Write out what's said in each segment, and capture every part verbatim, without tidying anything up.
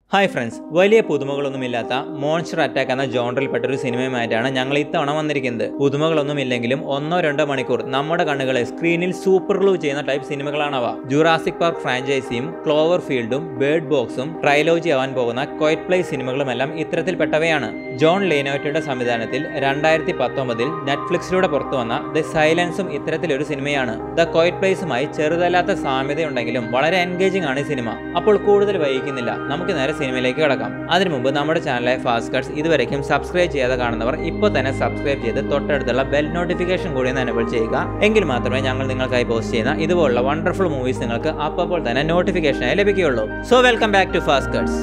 Hi friends, വലിയ പുതുമകളൊന്നുമില്ലാത്ത monster attack എന്ന ജോണറിൽപ്പെട്ട ഒരു സിനിമയുമായിട്ടാണ് ഞങ്ങൾ ഇത്തവണ വന്നിരിക്കുന്നത്. പുതുമകളൊന്നുമില്ലെങ്കിലും ഒന്നോ രണ്ടോ മണിക്കൂർ നമ്മുടെ കണ്ണുകളെ സ്ക്രീനിൽ സൂപ്പർ ഗ്ലൂ ചെയ്യുന്ന ടൈപ്പ് സിനിമകളാണവ. ജുറാസിക് പാർക്ക് ഫ്രാഞ്ചൈസിയും ക്ലോവർ ഫീൽഡും ബേർഡ് ബോക്സും ട്രൈലോജി ആവാൻ പോകുന്ന ക്വയറ്റ് പ്ലേസ് സിനിമകളുമെല്ലാം ഇത്തരത്തിൽപ്പെട്ടവയാണ്. ജോൺ ലേനോറ്റയുടെ സംവിധാനത്തിൽ രണ്ടായിരത്തി പത്തൊമ്പതിൽ നെറ്റ്ഫ്ലിക്സിലൂടെ പുറത്തുവന്ന ദ സൈലൻസും ഇത്തരത്തിലൊരു സിനിമയാണ്. ദ ക്വയറ്റ് പ്ലേസുമായി ചെറുതല്ലാത്ത സാമ്യതയുണ്ടെങ്കിലും വളരെ എൻഗേജിംഗ് ആണ് ഈ സിനിമ. അപ്പോൾ കൂടുതൽ വൈകിക്കുന്നില്ല, നമുക്ക് നേരെ സിനിമയിലേക്ക് കടക്കാം. അതിനു മുമ്പ് നമ്മുടെ ചാനലായ ഫാസ്റ്റ് കട്ട്സ് ഇതുവരെയും സബ്സ്ക്രൈബ് ചെയ്യാതെ കാണുന്നവർ ഇപ്പോൾ തന്നെ സബ്സ്ക്രൈബ് ചെയ്ത് തൊട്ടടുത്തുള്ള ബെൽ നോട്ടിഫിക്കേഷൻ കൂടി ഒന്ന് എനേബിൾ ചെയ്യുക. എങ്കിൽ മാത്രമേ ഞങ്ങൾ നിങ്ങൾക്കായി പോസ്റ്റ് ചെയ്യുന്ന ഇതുപോലുള്ള വണ്ടർഫുൾ മൂവീസ് നിങ്ങൾക്ക് അപ്പോൾ തന്നെ നോട്ടിഫിക്കേഷനായി ലഭിക്കുകയുള്ളൂ. So welcome back to fast cuts.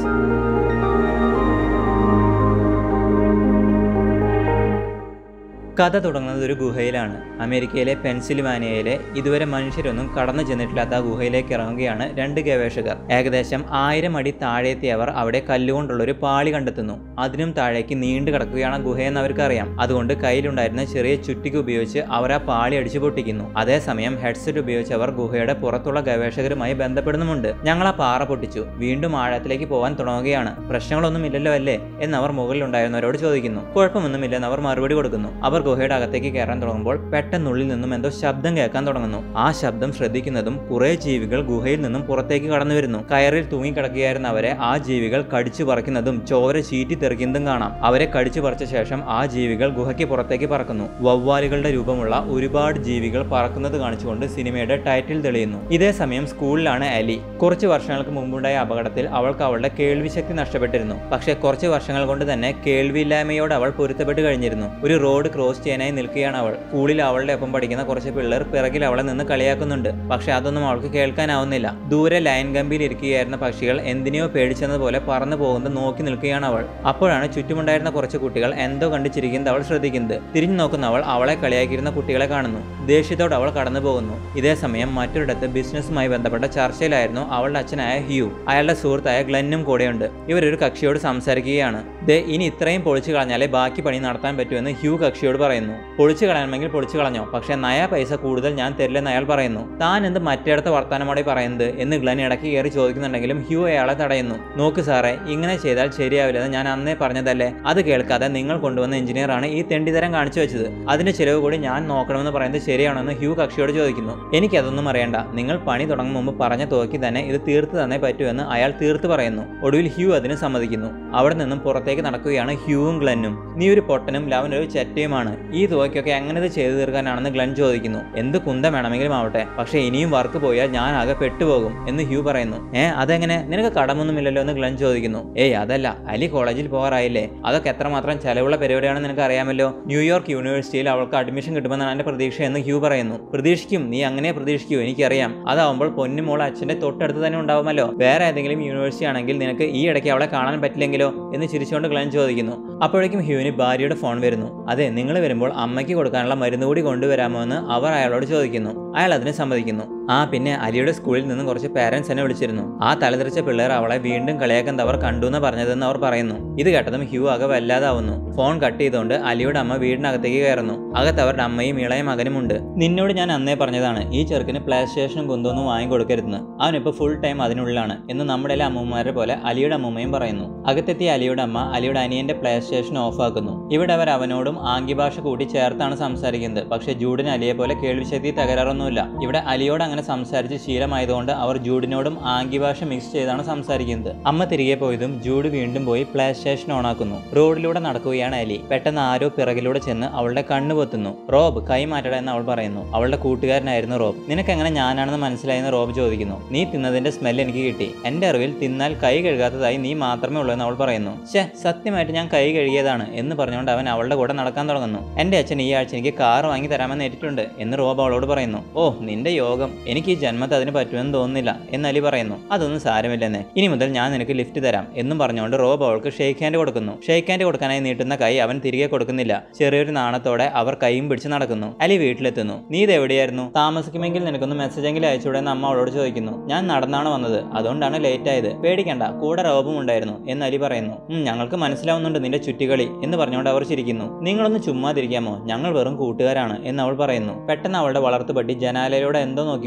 കഥ തുടങ്ങുന്നത് ഒരു ഗുഹയിലാണ്. അമേരിക്കയിലെ പെൻസിൽവാനിയയിലെ ഇതുവരെ മനുഷ്യരൊന്നും കടന്നു ചെന്നിട്ടില്ലാത്ത ആ ഗുഹയിലേക്ക് ഇറങ്ങുകയാണ് രണ്ട് ഗവേഷകർ. ഏകദേശം ആയിരം അടി താഴെത്തിയവർ അവിടെ കല്ലുകൊണ്ടുള്ളൊരു പാളി കണ്ടെത്തുന്നു. അതിനും താഴേക്ക് നീണ്ടു കിടക്കുകയാണ് ഗുഹയെന്ന് അവർക്കറിയാം. അതുകൊണ്ട് കയ്യിലുണ്ടായിരുന്ന ചെറിയ ചുറ്റിക ഉപയോഗിച്ച് അവർ ആ പാളി അടിച്ചു പൊട്ടിക്കുന്നു. അതേസമയം ഹെഡ്സെറ്റ് ഉപയോഗിച്ച് അവർ ഗുഹയുടെ പുറത്തുള്ള ഗവേഷകരുമായി ബന്ധപ്പെടുന്നുമുണ്ട്. ഞങ്ങൾ ആ പാറ പൊട്ടിച്ചു, വീണ്ടും ആഴത്തിലേക്ക് പോകാൻ തുടങ്ങുകയാണ്. പ്രശ്നങ്ങളൊന്നും ഇല്ലല്ലോ അല്ലേ എന്നവർ മുകളിലുണ്ടായിരുന്നവരോട് ചോദിക്കുന്നു. കുഴപ്പമൊന്നുമില്ലെന്ന് അവർ മറുപടി കൊടുക്കുന്നു. അവർ ഗുഹയുടെ അകത്തേക്ക് കയറാൻ തുടങ്ങുമ്പോൾ പെട്ടെന്നുള്ളിൽ നിന്നും എന്തോ ശബ്ദം കേൾക്കാൻ തുടങ്ങുന്നു. ആ ശബ്ദം ശ്രദ്ധിക്കുന്നതും കുറെ ജീവികൾ ഗുഹയിൽ നിന്നും പുറത്തേക്ക് കടന്നു വരുന്നു. കയറിൽ തൂങ്ങിക്കിടക്കുകയായിരുന്ന അവരെ ആ ജീവികൾ കടിച്ചു പറിക്കുന്നതും ചോര ചീറ്റി തെറിക്കുന്നതും കാണാം. അവരെ കടിച്ചു പറിച്ച ശേഷം ആ ജീവികൾ ഗുഹയ്ക്ക് പുറത്തേക്ക് പറക്കുന്നു. വവ്വാലുകളുടെ രൂപമുള്ള ഒരുപാട് ജീവികൾ പറക്കുന്നത് കാണിച്ചുകൊണ്ട് സിനിമയുടെ ടൈറ്റിൽ തെളിയുന്നു. ഇതേ സമയം സ്കൂളിലാണ് അലി. കുറച്ച് വർഷങ്ങൾക്ക് മുമ്പുണ്ടായ അപകടത്തിൽ അവൾക്ക് അവളുടെ കേൾവിശക്തി നഷ്ടപ്പെട്ടിരുന്നു. പക്ഷേ കുറച്ച് വർഷങ്ങൾ കൊണ്ട് തന്നെ കേൾവിയില്ലായ്മയോട് അവൾ പൊരുത്തപ്പെട്ട് കഴിഞ്ഞിരുന്നു. ഒരു റോഡ് ക്രോസ് ചെയ്യാനായി നിൽക്കുകയാണ് അവൾ. സ്കൂളിൽ അവളുടെ ഒപ്പം പഠിക്കുന്ന കുറച്ച് പിള്ളേർ പിറകിൽ അവളെ നിന്ന് കളിയാക്കുന്നുണ്ട്. പക്ഷെ അതൊന്നും അവൾക്ക് കേൾക്കാനാവുന്നില്ല. ദൂരെ ലൈൻ കമ്പിയിൽ ഇരിക്കുകയായിരുന്ന പക്ഷികൾ എന്തിനെയോ പേടിച്ചതുപോലെ പറന്നു പോകുന്നത് നോക്കി നിൽക്കുകയാണ് അവൾ. അപ്പോഴാണ് ചുറ്റുമുണ്ടായിരുന്ന കുറച്ച് കുട്ടികൾ എന്തോ കണ്ടു ചിരിക്കുന്നത് അവൾ ശ്രദ്ധിക്കുന്നത്. തിരിഞ്ഞു നോക്കുന്ന അവൾ അവളെ കളിയാക്കിയിരുന്ന കുട്ടികളെ കാണുന്നു. ദേഷ്യത്തോടെ അവൾ കടന്നു പോകുന്നു. ഇതേ സമയം മറ്റൊരിടത്ത് ബിസിനസ്സുമായി ബന്ധപ്പെട്ട ചർച്ചയിലായിരുന്നു അവളുടെ അച്ഛനായ ഹ്യൂ. അയാളുടെ സുഹൃത്തായ ഗ്ലെന്നും കൂടെയുണ്ട്. ഇവരൊരു കക്ഷിയോട് സംസാരിക്കുകയാണ്. ദേ, ഇനി ഇത്രയും പൊളിച്ചു കളഞ്ഞാലേ ബാക്കി പണി നടത്താൻ പറ്റുമെന്ന് ഹ്യൂ കക്ഷിയോട് പറയുന്നു. പൊളിച്ചു കളയണമെങ്കിൽ പൊളിച്ചു കളഞ്ഞോ, പക്ഷെ നയാ പൈസ കൂടുതൽ ഞാൻ തരില്ലെന്ന് അയാൾ പറയുന്നു. താൻ എന്ത് മറ്റേടത്ത് വർത്താനമോടെ പറയുന്നത് എന്ന് ഗ്ലെൻ ഇടയ്ക്ക് കയറി ചോദിക്കുന്നുണ്ടെങ്കിലും ഹ്യൂ അയാളെ തടയുന്നു. നോക്ക് സാറേ, ഇങ്ങനെ ചെയ്താൽ ശരിയാവില്ലെന്ന് ഞാൻ അന്നേ പറഞ്ഞതല്ലേ. അത് കേൾക്കാതെ നിങ്ങൾ കൊണ്ടുവന്ന എഞ്ചിനീയറാണ് ഈ തെണ്ടിതരം കാണിച്ചു വെച്ചത്. അതിന്റെ ചിലവ് കൂടി ഞാൻ നോക്കണമെന്ന് പറയുന്നത് ശരിയാണെന്ന് ഹ്യൂ കക്ഷിയോട് ചോദിക്കുന്നു. എനിക്കതൊന്നും അറിയണ്ട, നിങ്ങൾ പണി തുടങ്ങും മുമ്പ് പറഞ്ഞ തുകയ്ക്ക് തന്നെ ഇത് തീർത്ത് തന്നേ പറ്റൂ എന്ന് അയാൾ തീർത്ത് പറയുന്നു. ഒടുവിൽ ഹ്യൂ അതിന് സമ്മതിക്കുന്നു. അവിടെ നിന്നും പുറത്തേക്ക് നടക്കുകയാണ് ഹ്യൂവും ഗ്ലെന്നും. നീ ഒരു പൊട്ടനും ലവനൊരു ചെറ്റയുമാണ്, ഈ തുകയ്ക്കൊക്കെ എങ്ങനെ ഇത് ചെയ്തു തീർക്കാനാണെന്ന് ഗ്ലെൻ ചോദിക്കുന്നു. എന്ത് കുന്തം വേണമെങ്കിലും ആവട്ടെ, പക്ഷെ ഇനിയും വർക്ക് പോയാൽ ഞാൻ ആകെ പെട്ടുപോകും എന്ന് ഹ്യൂ പറയുന്നു. ഏ അതെങ്ങനെ, നിനക്ക് കടമൊന്നുമില്ലല്ലോ എന്ന് ഗ്ലെൻ ചോദിക്കുന്നു. ഏയ് അതല്ല, അലി കോളേജിൽ പോകാറായില്ലേ, അതൊക്കെ എത്രമാത്രം ചെലവുള്ള പരിപാടിയാണെന്ന് നിനക്ക് അറിയാമല്ലോ. ന്യൂയോർക്ക് യൂണിവേഴ്സിറ്റിയിൽ അവൾക്ക് അഡ്മിഷൻ കിട്ടുമെന്നാണ് എന്റെ പ്രതീക്ഷ എന്ന് ഹ്യൂ പറയുന്നു. പ്രതീക്ഷിക്കും, നീ അങ്ങനെ പ്രതീക്ഷിക്കൂ, എനിക്കറിയാം. അതാവുമ്പോൾ പൊന്നുമോൾ അച്ഛന്റെ തൊട്ടടുത്ത് തന്നെ ഉണ്ടാവുമല്ലോ. വേറെ ഏതെങ്കിലും യൂണിവേഴ്സിറ്റി ആണെങ്കിൽ നിനക്ക് ഈ ഇടയ്ക്ക് അവളെ കാണാൻ പറ്റില്ലെങ്കിലോ എന്ന് ചിരിച്ചുകൊണ്ട് ഗ്ലെൻ ചോദിക്കുന്നു. അപ്പോഴേക്കും ഹ്യൂവിന് ഭാര്യയുടെ ഫോൺ വരുന്നു. അതെ, നിങ്ങൾ വരുമ്പോൾ അമ്മയ്ക്ക് കൊടുക്കാനുള്ള മരുന്ന് കൂടി കൊണ്ടുവരാമോ എന്ന് അവർ അയാളോട് ചോദിക്കുന്നു. അയാൾ അതിന് സമ്മതിക്കുന്നു. ആ പിന്നെ അലിയുടെ സ്കൂളിൽ നിന്നും കുറച്ച് പാരന്റ്സ് എന്നെ വിളിച്ചിരുന്നു. ആ തലതെറിച്ച പിള്ളേർ അവളെ വീണ്ടും കളിയാക്കാൻ അവർ കണ്ടു എന്ന് പറഞ്ഞതെന്ന് അവർ പറയുന്നു. ഇത് കേട്ടതും ഹ്യൂ ആകെ വല്ലാതാവുന്നു. ഫോൺ കട്ട് ചെയ്തുകൊണ്ട് അലിയുടെ അമ്മ വീടിനകത്തേക്ക് കയറുന്നു. അകത്ത് അവരുടെ അമ്മയും ഇളയ മകനും ഉണ്ട്. നിന്നോട് ഞാൻ അന്നേ പറഞ്ഞതാണ് ഈ ചെറുക്കിന് പ്ലേ സ്റ്റേഷനും കുന്തൊന്നും വാങ്ങിക്കൊടുക്കരുതെന്ന്. അവനിപ്പോൾ ഫുൾ ടൈം അതിനുള്ളിലാണ് എന്ന് നമ്മുടെ എല്ലാ അമ്മമാരെ പോലെ അലിയുടെ അമ്മൂമ്മയും പറയുന്നു. അകത്തെത്തിയ അലിയുടെ അമ്മ അലിയുടെ അനിയന്റെ പ്ലേ സ്റ്റേഷൻ ഓഫ് ആക്കുന്നു. ഇവിടെ അവർ അവനോടും ആംഗ്യഭാഷ കൂട്ടി ചേർത്താണ് സംസാരിക്കുന്നത്. പക്ഷെ ജൂഡിന് അലിയെ പോലെ കേൾവിശക്തി തകരാറൊന്നുമില്ല. ഇവിടെ അലിയോട് അങ്ങനെ സംസാരിച്ച് ശീലമായതുകൊണ്ട് അവർ ജൂഡിനോടും ആംഗ്യഭാഷ മിക്സ് ചെയ്താണ് സംസാരിക്കുന്നത്. അമ്മ തിരികെ പോയതും ജൂഡ് വീണ്ടും പോയി പ്ലേ സ്റ്റേഷൻ ഓണാക്കുന്നു. റോഡിലൂടെ നടക്കുകയാണ് അലി. പെട്ടെന്ന് ആരോ പിറകിലൂടെ ചെന്ന് അവളുടെ കണ്ണ് പൊത്തുന്നു. റോബ്, കൈ മാറ്റട എന്ന് അവൾ പറയുന്നു. അവളുടെ കൂട്ടുകാരനായിരുന്നു റോബ്. നിനക്ക് എങ്ങനെ ഞാനാണെന്ന് മനസ്സിലായെന്ന് റോബ് ചോദിക്കുന്നു. നീ തിന്നതിന്റെ സ്മെൽ എനിക്ക് കിട്ടി. എന്റെ അറിവിൽ തിന്നാൽ കൈ കഴുകാത്തതായി നീ മാത്രമേ ഉള്ളൂ എന്ന് അവൾ പറയുന്നു. ശേ, സത്യമായിട്ട് ഞാൻ കൈ കഴുകിയതാണ് എന്ന് പറഞ്ഞുകൊണ്ട് അവൻ അവളുടെ കൂടെ നടക്കാൻ തുടങ്ങുന്നു. എന്റെ അച്ഛൻ ഈ ആഴ്ച എനിക്ക് കാർ വാങ്ങി തരാമെന്ന് ഏറ്റിട്ടുണ്ട് എന്ന് റോബ് അവളോട് പറയുന്നു. ഓ, നിന്റെ യോഗം, എനിക്ക് ഈ ജന്മത്തെ അതിന് പറ്റുമെന്ന് തോന്നുന്നില്ല എന്ന് അലി പറയുന്നു. അതൊന്നും സാരമില്ലെന്നേ, ഇനി മുതൽ ഞാൻ നിനക്ക് ലിഫ്റ്റ് തരാം എന്ന് പറഞ്ഞുകൊണ്ട് റോബ് അവൾക്ക് ഷേക്ക് ഹാൻഡ് കൊടുക്കുന്നു. ഷേക്ക് ഹാൻഡ് കൊടുക്കാനായി നീട്ടുന്ന കൈ അവൻ തിരികെ കൊടുക്കുന്നില്ല. ചെറിയൊരു നാണത്തോടെ അവർ കൈയും പിടിച്ച് നടക്കുന്നു. അലി വീട്ടിലെത്തുന്നു. നീ ഇത് എവിടെയായിരുന്നു, താമസിക്കുമെങ്കിൽ നിനക്കൊന്ന് മെസ്സേജെങ്കിലും അയച്ചുകൂടെ എന്ന് അമ്മ അവളോട് ചോദിക്കുന്നു. ഞാൻ നടന്നാണ് വന്നത്, അതുകൊണ്ടാണ് ലേറ്റ് ആയത്. പേടിക്കണ്ട, കൂടെ റോബും ഉണ്ടായിരുന്നു എന്ന് അലി പറയുന്നു. ഞങ്ങൾക്ക് മനസ്സിലാവുന്നുണ്ട് നിന്റെ ചുറ്റികളി എന്ന് പറഞ്ഞുകൊണ്ട് അവർ ചിരിക്കുന്നു. നിങ്ങളൊന്ന് ചുമ്മാതിരിക്കാമോ, ഞങ്ങൾ വെറും കൂട്ടുകാരാണ് എന്ന് അവൾ പറയുന്നു. പെട്ടെന്ന് അവളുടെ വളർത്തുപട്ടി ജനാലയിലൂടെ എന്തോ നോക്കിക്കൊണ്ട്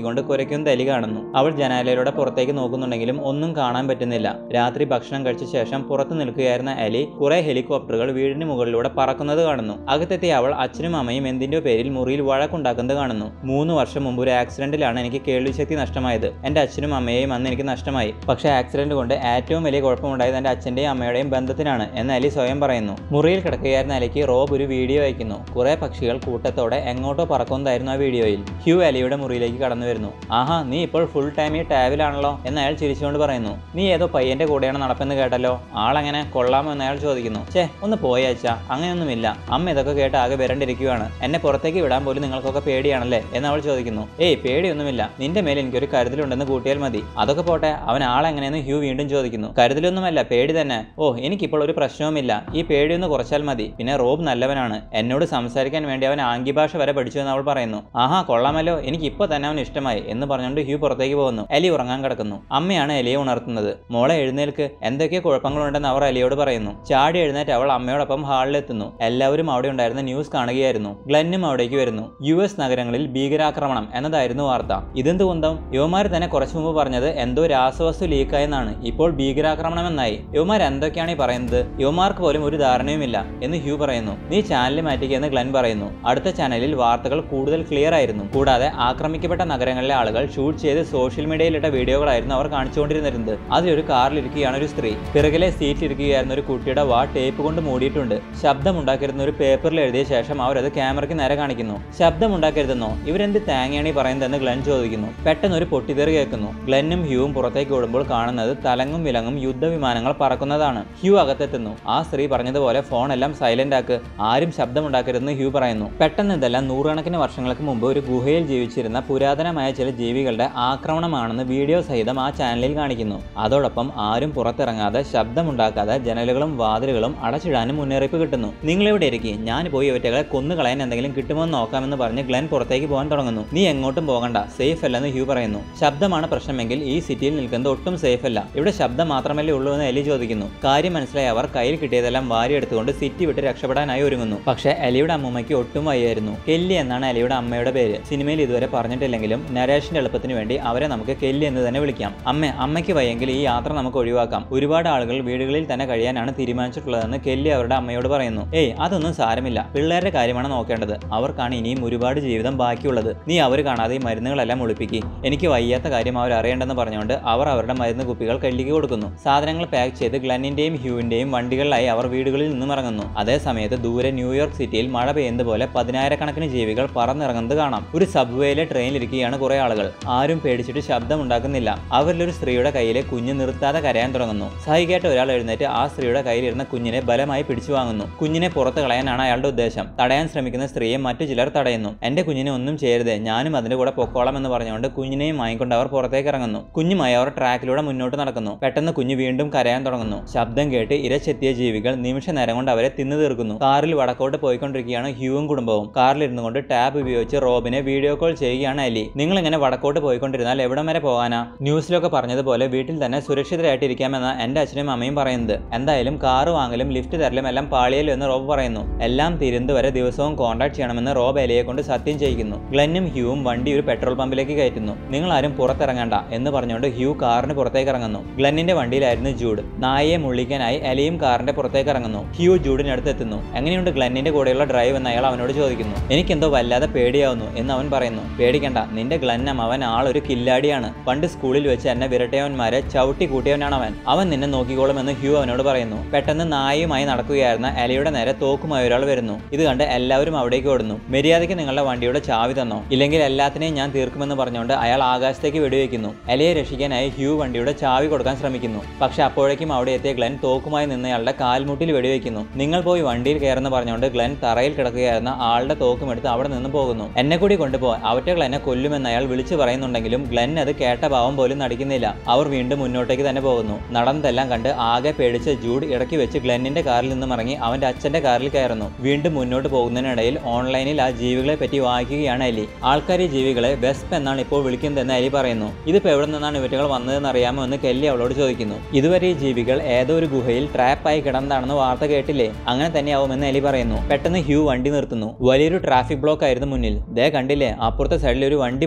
നോക്കിക്കൊണ്ട് കുരയ്ക്കുന്ന എലി കാണുന്നു. അവൾ ജനാലയിലൂടെ പുറത്തേക്ക് നോക്കുന്നുണ്ടെങ്കിലും ഒന്നും കാണാൻ പറ്റുന്നില്ല. രാത്രി ഭക്ഷണം കഴിച്ച ശേഷം പുറത്തു നിൽക്കുകയായിരുന്ന എലി കുറെ ഹെലികോപ്റ്ററുകൾ വീടിന് മുകളിലൂടെ പറക്കുന്നത് കാണുന്നു. അകത്തെത്തിയ അവൾ അച്ഛനും അമ്മയും എന്തിന്റെ പേരിൽ മുറിയിൽ വഴക്കുണ്ടാക്കുന്നത് കാണുന്നു. മൂന്ന് വർഷം മുമ്പ് ഒരു ആക്സിഡന്റിലാണ് എനിക്ക് കേൾവിശക്തി നഷ്ടമായത്. എന്റെ അച്ഛനും അമ്മയെയും അന്ന് എനിക്ക് നഷ്ടമായി. പക്ഷേ ആക്സിഡന്റ് കൊണ്ട് ഏറ്റവും വലിയ കുഴപ്പമുണ്ടായത് എന്റെ അച്ഛന്റെയും അമ്മയുടെയും ബന്ധത്തിനാണ് എന്ന് എലി സ്വയം പറയുന്നു. മുറിയിൽ കിടക്കുകയായിരുന്ന എലിക്ക് റോബ് ഒരു വീഡിയോ അയക്കുന്നു. കുറെ പക്ഷികൾ കൂട്ടത്തോടെ എങ്ങോട്ടോ പറക്കുന്നതായിരുന്നു ആ വീഡിയോയിൽ. ഹ്യൂ എലിയുടെ മുറിയിലേക്ക് കടന്നു വരുന്നു. ആഹാ, നീ ഇപ്പോൾ ഫുൾ ടൈം ഈ ടാബിലാണല്ലോ എന്ന് അയാൾ ചിരിച്ചുകൊണ്ട് പറയുന്നു. നീ ഏതോ പയ്യന്റെ കൂടെയാണ് നടപ്പെന്ന് കേട്ടല്ലോ, ആളെങ്ങനെ, കൊള്ളാമോ എന്ന് അയാൾ ചോദിക്കുന്നു. ചേ, ഒന്ന് പോയച്ചാ, അങ്ങനെയൊന്നുമില്ല. അമ്മ ഇതൊക്കെ കേട്ട് ആകെ വരണ്ടിരിക്കുകയാണ്. എന്നെ പുറത്തേക്ക് വിടാൻ പോലും നിങ്ങൾക്കൊക്കെ പേടിയാണല്ലേ എന്ന് അവൾ ചോദിക്കുന്നു. ഏയ്, പേടിയൊന്നുമില്ല, നിന്റെ മേലെ എനിക്കൊരു കരുതലുണ്ടെന്ന് കൂട്ടിയാൽ മതി. അതൊക്കെ പോട്ടെ, അവൻ ആളെങ്ങനെയെന്ന് ഹ്യൂ വീണ്ടും ചോദിക്കുന്നു. കരുതലൊന്നുമല്ല, പേടി തന്നെ. ഓ, എനിക്കിപ്പോൾ ഒരു പ്രശ്നവുമില്ല, ഈ പേടിയൊന്ന് കുറച്ചാൽ മതി. പിന്നെ റോബ് നല്ലവനാണ്, എന്നോട് സംസാരിക്കാൻ വേണ്ടി അവൻ ആംഗ്യഭാഷ വരെ പഠിച്ചു എന്ന് അവൾ പറയുന്നു. ആഹാ, കൊള്ളാമല്ലോ, എനിക്ക് ഇപ്പോൾ തന്നെ അവൻ ഇഷ്ടമായി എന്ന് പറഞ്ഞുകൊണ്ട് ഹ്യൂ പുറത്തേക്ക് പോകുന്നു. എലി ഉറങ്ങാൻ കിടക്കുന്നു. അമ്മയാണ് എലിയെ ഉണർത്തുന്നത്. മോളെ എഴുന്നേൽക്ക്, എന്തൊക്കെ കുഴപ്പങ്ങളുണ്ടെന്ന് അവർ എലിയോട് പറയുന്നു. ചാടി എഴുന്നേറ്റ് അവൾ അമ്മയോടൊപ്പം ഹാളിലെത്തുന്നു. എല്ലാവരും അവിടെ ഉണ്ടായിരുന്ന ന്യൂസ് കാണുകയായിരുന്നു. ഗ്ലെന്നും അവിടേക്ക് വരുന്നു. യു എസ് നഗരങ്ങളിൽ ഭീകരാക്രമണം എന്നതായിരുന്നു വാർത്ത. ഇതെന്ത് കുന്തം, യുവമാർ തന്നെ കുറച്ചു മുമ്പ് പറഞ്ഞത് എന്തോ രാസവസ്തു ലീക്കായെന്നാണ്, ഇപ്പോൾ ഭീകരാക്രമണം എന്നായി. യുവമാർ എന്തൊക്കെയാണ് ഈ പറയുന്നത്, യുവമാർക്ക് പോലും ഒരു ധാരണയുമില്ല എന്ന് ഹ്യൂ പറയുന്നു. നീ ചാനൽ മാറ്റിക്കെന്ന് ഗ്ലെൻ പറയുന്നു. അടുത്ത ചാനലിൽ വാർത്തകൾ കൂടുതൽ ക്ലിയർ ആയിരുന്നു. കൂടാതെ ആക്രമിക്കപ്പെട്ട നഗരങ്ങളിലെ ആളുകൾ ഷൂട്ട് ചെയ്ത് സോഷ്യൽ മീഡിയയിലിട്ട വീഡിയോകളായിരുന്നു അവർ കാണിച്ചുകൊണ്ടിരുന്നത്. അതിലൊരു കാറിലിരിക്കുകയാണ് ഒരു സ്ത്രീ. പിറകിലെ സീറ്റിലിരിക്കുകയായിരുന്ന ഒരു കുട്ടിയുടെ വാ ടേപ്പ് കൊണ്ട് മൂടിയിട്ടുണ്ട്. ശബ്ദമുണ്ടാക്കരുന്ന ഒരു പേപ്പറിൽ എഴുതിയ ശേഷം അവരത് ക്യാമറയ്ക്ക് നേരെ കാണിക്കുന്നു. ശബ്ദമുണ്ടാക്കരുതെന്നോ, ഇവരെന്ത് തേങ്ങയാണ് ഈ പറയുന്നതെന്ന് ഗ്ലെൻ ചോദിക്കുന്നു. പെട്ടെന്ന് ഒരു പൊട്ടിത്തെറി കേൾക്കുന്നു. ഗ്ലെന്നും ഹ്യൂവും പുറത്തേക്ക് ഓടുമ്പോൾ കാണുന്നത് തലങ്ങും വിലങ്ങും യുദ്ധവിമാനങ്ങൾ പറക്കുന്നതാണ്. ഹ്യൂ അകത്തെത്തുന്നു. ആ സ്ത്രീ പറഞ്ഞതുപോലെ ഫോൺ എല്ലാം സൈലന്റ് ആക്ക്, ആരും ശബ്ദമുണ്ടാക്കരുതെന്ന് ഹ്യൂ പറയുന്നു. പെട്ടെന്ന് ഇതെല്ലാം നൂറുകണക്കിന് വർഷങ്ങൾക്ക് മുമ്പ് ഒരു ഗുഹയിൽ ജീവിച്ചിരുന്ന പുരാതനമായ ചില ജീവികളുടെ ആക്രമണമാണെന്ന് വീഡിയോ സഹിതം ആ ചാനലിൽ കാണിക്കുന്നു. അതോടൊപ്പം ആരും പുറത്തിറങ്ങാതെ ശബ്ദമുണ്ടാക്കാതെ ജനലുകളും വാതിലുകളും അടച്ചിടാനും മുന്നറിയിപ്പ് കിട്ടുന്നു. നിങ്ങളിവിടെ ഇരിക്കും, ഞാൻ പോയി ഇവറ്റകളെ കൊന്നുകളയാൻ എന്തെങ്കിലും കിട്ടുമോ എന്ന് നോക്കാമെന്ന് പറഞ്ഞ് ഗ്ലെൻ പുറത്തേക്ക് പോകാൻ തുടങ്ങുന്നു. നീ എങ്ങോട്ടും പോകണ്ട, സേഫ് അല്ലെന്ന് ഹ്യൂ പറയുന്നു. ശബ്ദമാണ് പ്രശ്നമെങ്കിൽ ഈ സിറ്റിയിൽ നിൽക്കുന്നത് ഒട്ടും സേഫ് അല്ല, ഇവിടെ ശബ്ദം മാത്രമല്ലേ ഉള്ളൂ എന്ന് എലി ചോദിക്കുന്നു. കാര്യം മനസ്സിലായി അവർ കയ്യിൽ കിട്ടിയതെല്ലാം വാരിയെടുത്തുകൊണ്ട് സിറ്റി വിട്ട് രക്ഷപ്പെടാനായി ഒരുങ്ങുന്നു. പക്ഷേ എലിയുടെ അമ്മൂമ്മയ്ക്ക് ഒട്ടും വയ്യായിരുന്നു. കെല്ലി എന്നാണ് എലിയുടെ അമ്മയുടെ പേര്. സിനിമയിൽ ഇതുവരെ പറഞ്ഞിട്ടില്ലെങ്കിലും നരേഷന്റെ എളുപ്പത്തിന് വേണ്ടി അവരെ നമുക്ക് കെല്ലി എന്ന് തന്നെ വിളിക്കാം. അമ്മ, അമ്മയ്ക്ക് വയ്യെങ്കിൽ ഈ യാത്ര നമുക്ക് ഒഴിവാക്കാം. ഒരുപാട് ആളുകൾ വീടുകളിൽ തന്നെ കഴിയാനാണ് തീരുമാനിച്ചിട്ടുള്ളതെന്ന് കെല്ലി അവരുടെ അമ്മയോട് പറയുന്നു. ഏയ്, അതൊന്നും സാരമില്ല, പിള്ളേരുടെ കാര്യമാണ് നോക്കേണ്ടത്. അവർക്കാണ് ഇനിയും ഒരുപാട് ജീവിതം ബാക്കിയുള്ളത്. നീ അവർ കാണാതെ ഈ മരുന്നുകളെല്ലാം ഒളിപ്പിക്കി, എനിക്ക് വയ്യാത്ത കാര്യം അവർ അറിയേണ്ടെന്ന് പറഞ്ഞുകൊണ്ട് അവർ അവരുടെ മരുന്ന് കുപ്പികൾ കെല്ലിക്ക് കൊടുക്കുന്നു. സാധനങ്ങൾ പാക്ക് ചെയ്ത് ഗ്ലെന്നിന്റെയും ഹ്യൂവിന്റെയും വണ്ടികളിലായി അവർ വീടുകളിൽ നിന്നും ഇറങ്ങുന്നു. അതേ സമയത്ത് ദൂരെ ന്യൂയോർക്ക് സിറ്റിയിൽ മഴ പെയ്യുന്നത് പോലെ പതിനായിരക്കണക്കിന് ജീവികൾ പറന്നിറങ്ങുന്നത് കാണാം. ഒരു സബ്വേയിലെ ട്രെയിനിലിരിക്കുകയാണ് കുറെ ആളുകൾ. ആരും പേടിച്ചിട്ട് ശബ്ദം ഉണ്ടാക്കുന്നില്ല. അവരിലൊരു സ്ത്രീയുടെ കയ്യിലെ കുഞ്ഞ് നിർത്താതെ കരയാൻ തുടങ്ങുന്നു. സഹികേട്ട ഒരാൾ എഴുന്നേറ്റ് ആ സ്ത്രീയുടെ കയ്യിലിരുന്ന കുഞ്ഞിനെ ബലമായി പിടിച്ചു വാങ്ങുന്നു. കുഞ്ഞിനെ പുറത്ത് കളയാനാണ് അയാളുടെ ഉദ്ദേശം. തടയാൻ ശ്രമിക്കുന്ന സ്ത്രീയെ മറ്റു ചിലർ തടയുന്നു. എന്റെ കുഞ്ഞിനെ ഒന്നും ചെയ്യരുത്, ഞാനും അതിന്റെ കൂടെ പൊക്കോളം എന്ന് പറഞ്ഞുകൊണ്ട് കുഞ്ഞിനെയും വാങ്ങിക്കൊണ്ട് അവർ പുറത്തേക്ക് ഇറങ്ങുന്നു. കുഞ്ഞുമായി അവർ ട്രാക്കിലൂടെ മുന്നോട്ട് നടക്കുന്നു. പെട്ടെന്ന് കുഞ്ഞ് വീണ്ടും കരയാൻ തുടങ്ങുന്നു. ശബ്ദം കേട്ട് ഇരച്ചെത്തിയ ജീവികൾ നിമിഷ നേരം കൊണ്ട് അവരെ തിന്നു തീർക്കുന്നു. കാറിൽ വടക്കോട്ട് പോയിക്കൊണ്ടിരിക്കുകയാണ് ഹ്യൂവും കുടുംബവും. കാറിലിരുന്നു കൊണ്ട് ടാബ് ഉപയോഗിച്ച് റോബിനെ വീഡിയോ കോൾ ചെയ്യുകയാണ് എലി. നിങ്ങൾ ഇങ്ങനെ വടക്കോട്ട് പോയിക്കൊണ്ടിരുന്നാൽ എവിടം വരെ പോകാനാ? ന്യൂസിലൊക്കെ പറഞ്ഞതുപോലെ വീട്ടിൽ തന്നെ സുരക്ഷിതരായിട്ടിരിക്കാമെന്ന എന്റെ അച്ഛനും അമ്മയും പറയുന്നത്. എന്തായാലും കാറ് വാങ്ങലും ലിഫ്റ്റ് തരലും എല്ലാം പാളിയല്ലോ എന്ന് റോബ് പറയുന്നു. എല്ലാം തീരുന്നത് വരെ ദിവസവും കോൺടാക്ട് ചെയ്യണമെന്ന് റോബ് എലിയെ കൊണ്ട് സത്യം ചെയ്യിക്കുന്നു. ഗ്ലെന്നും ഹ്യൂവും വണ്ടി ഒരു പെട്രോൾ പമ്പിലേക്ക് കയറ്റുന്നു. നിങ്ങൾ ആരും പുറത്തിറങ്ങണ്ട എന്ന് പറഞ്ഞുകൊണ്ട് ഹ്യൂ കാറിന് പുറത്തേക്ക് ഇറങ്ങുന്നു. ഗ്ലെന്നിന്റെ വണ്ടിയിലായിരുന്നു ജൂഡ്. നായയെ മുള്ളിക്കാനായി എലിയും കാറിന്റെ പുറത്തേക്ക് ഇറങ്ങുന്നു. ഹ്യൂ ജൂഡിനടുത്ത് എത്തുന്നു. എങ്ങനെയുണ്ട് ഗ്ലെന്നിന്റെ കൂടെയുള്ള ഡ്രൈവ് എന്ന് അയാൾ അവനോട് ചോദിക്കുന്നു. എനിക്കെന്തോ വല്ലാതെ പേടിയാവുന്നു എന്ന് അവൻ പറയുന്നു. പേടിക്കണ്ട, നിന്റെ ഗ്ലെന്നം അവൻ ആളൊരു കില്ലാടിയാണ്. പണ്ട് സ്കൂളിൽ വെച്ച് എന്നെ വിരട്ടയവന്മാരെ ചവിട്ടി കൂട്ടിയവനാണ് അവൻ. അവൻ നിന്നെ നോക്കിക്കോളും എന്ന് ഹ്യൂ അവനോട് പറയുന്നു. പെട്ടെന്ന് നായയുമായി നടക്കുകയായിരുന്ന എലിയുടെ നേരെ തോക്കുമായി ഒരാൾ വരുന്നു. ഇത് കണ്ട് എല്ലാവരും അവിടേക്ക് ഓടുന്നു. മര്യാദയ്ക്ക് നിങ്ങളുടെ വണ്ടിയുടെ ചാവി തന്നോ, ഇല്ലെങ്കിൽ എല്ലാത്തിനെയും ഞാൻ തീർക്കുമെന്ന് പറഞ്ഞുകൊണ്ട് അയാൾ ആകാശത്തേക്ക് വെടിവെക്കുന്നു. എലിയെ രക്ഷിക്കാനായി ഹ്യൂ വണ്ടിയുടെ ചാവി കൊടുക്കാൻ ശ്രമിക്കുന്നു. പക്ഷെ അപ്പോഴേക്കും അവിടെ എത്തിയ ഗ്ലെൻ തോക്കുമായി നിന്നയാളുടെ കാൽമുട്ടിൽ വെടിവെക്കുന്നു. നിങ്ങൾ പോയി വണ്ടിയിൽ കയറുന്ന പറഞ്ഞുകൊണ്ട് ഗ്ലെൻ തറയിൽ കിടക്കുകയായിരുന്ന ആളുടെ തോക്കുമെടുത്ത് അവിടെ നിന്ന് പോകുന്നു. എന്നെ കൂടി കൊണ്ടുപോകാൻ അവറ്റകൾ എന്നെ കൊല്ലുമെന്ന് അയാൾ വിളിച്ചു പറയുന്നുണ്ടെങ്കിലും ഗ്ലെൻ അത് കേട്ട ഭാവം പോലും നടിക്കുന്നില്ല. അവർ വീണ്ടും മുന്നോട്ടേക്ക് തന്നെ പോകുന്നു. നടന്നതെല്ലാം കണ്ട് ആകെ പേടിച്ച ജൂഡ് ഇടയ്ക്ക് വെച്ച് ഗ്ലെന്നിന്റെ കാറിൽ നിന്നും ഇറങ്ങി അവന്റെ അച്ഛന്റെ കാറിൽ കയറുന്നു. വീണ്ടും മുന്നോട്ട് പോകുന്നതിനിടയിൽ ഓൺലൈനിൽ ആ ജീവികളെ പറ്റി വായിക്കുകയാണ് എലി. ആൾക്കാർ ഈ ജീവികളെ വെസ്പ് എന്നാണ് ഇപ്പോൾ വിളിക്കുന്നതെന്ന് എലി പറയുന്നു. ഇതിപ്പോ എവിടെ നിന്നാണ് ഇവറ്റകൾ വന്നതെന്ന് അറിയാമോ എന്ന് കെല്ലി അവളോട് ചോദിക്കുന്നു. ഇതുവരെ ഈ ജീവികൾ ഏതോ ഒരു ഗുഹയിൽ ട്രാപ്പായി കിടന്നതാണെന്ന് വാർത്ത കേട്ടില്ലേ, അങ്ങനെ തന്നെയാവുമെന്ന് എലി പറയുന്നു. പെട്ടെന്ന് ഹ്യൂ വണ്ടി നിർത്തുന്നു. വലിയൊരു ട്രാഫിക് ബ്ലോക്ക് ആയിരുന്നു മുന്നിൽ. ദേ കണ്ടില്ലേ, അപ്പുറത്തെ സൈഡിൽ ഒരു വണ്ടി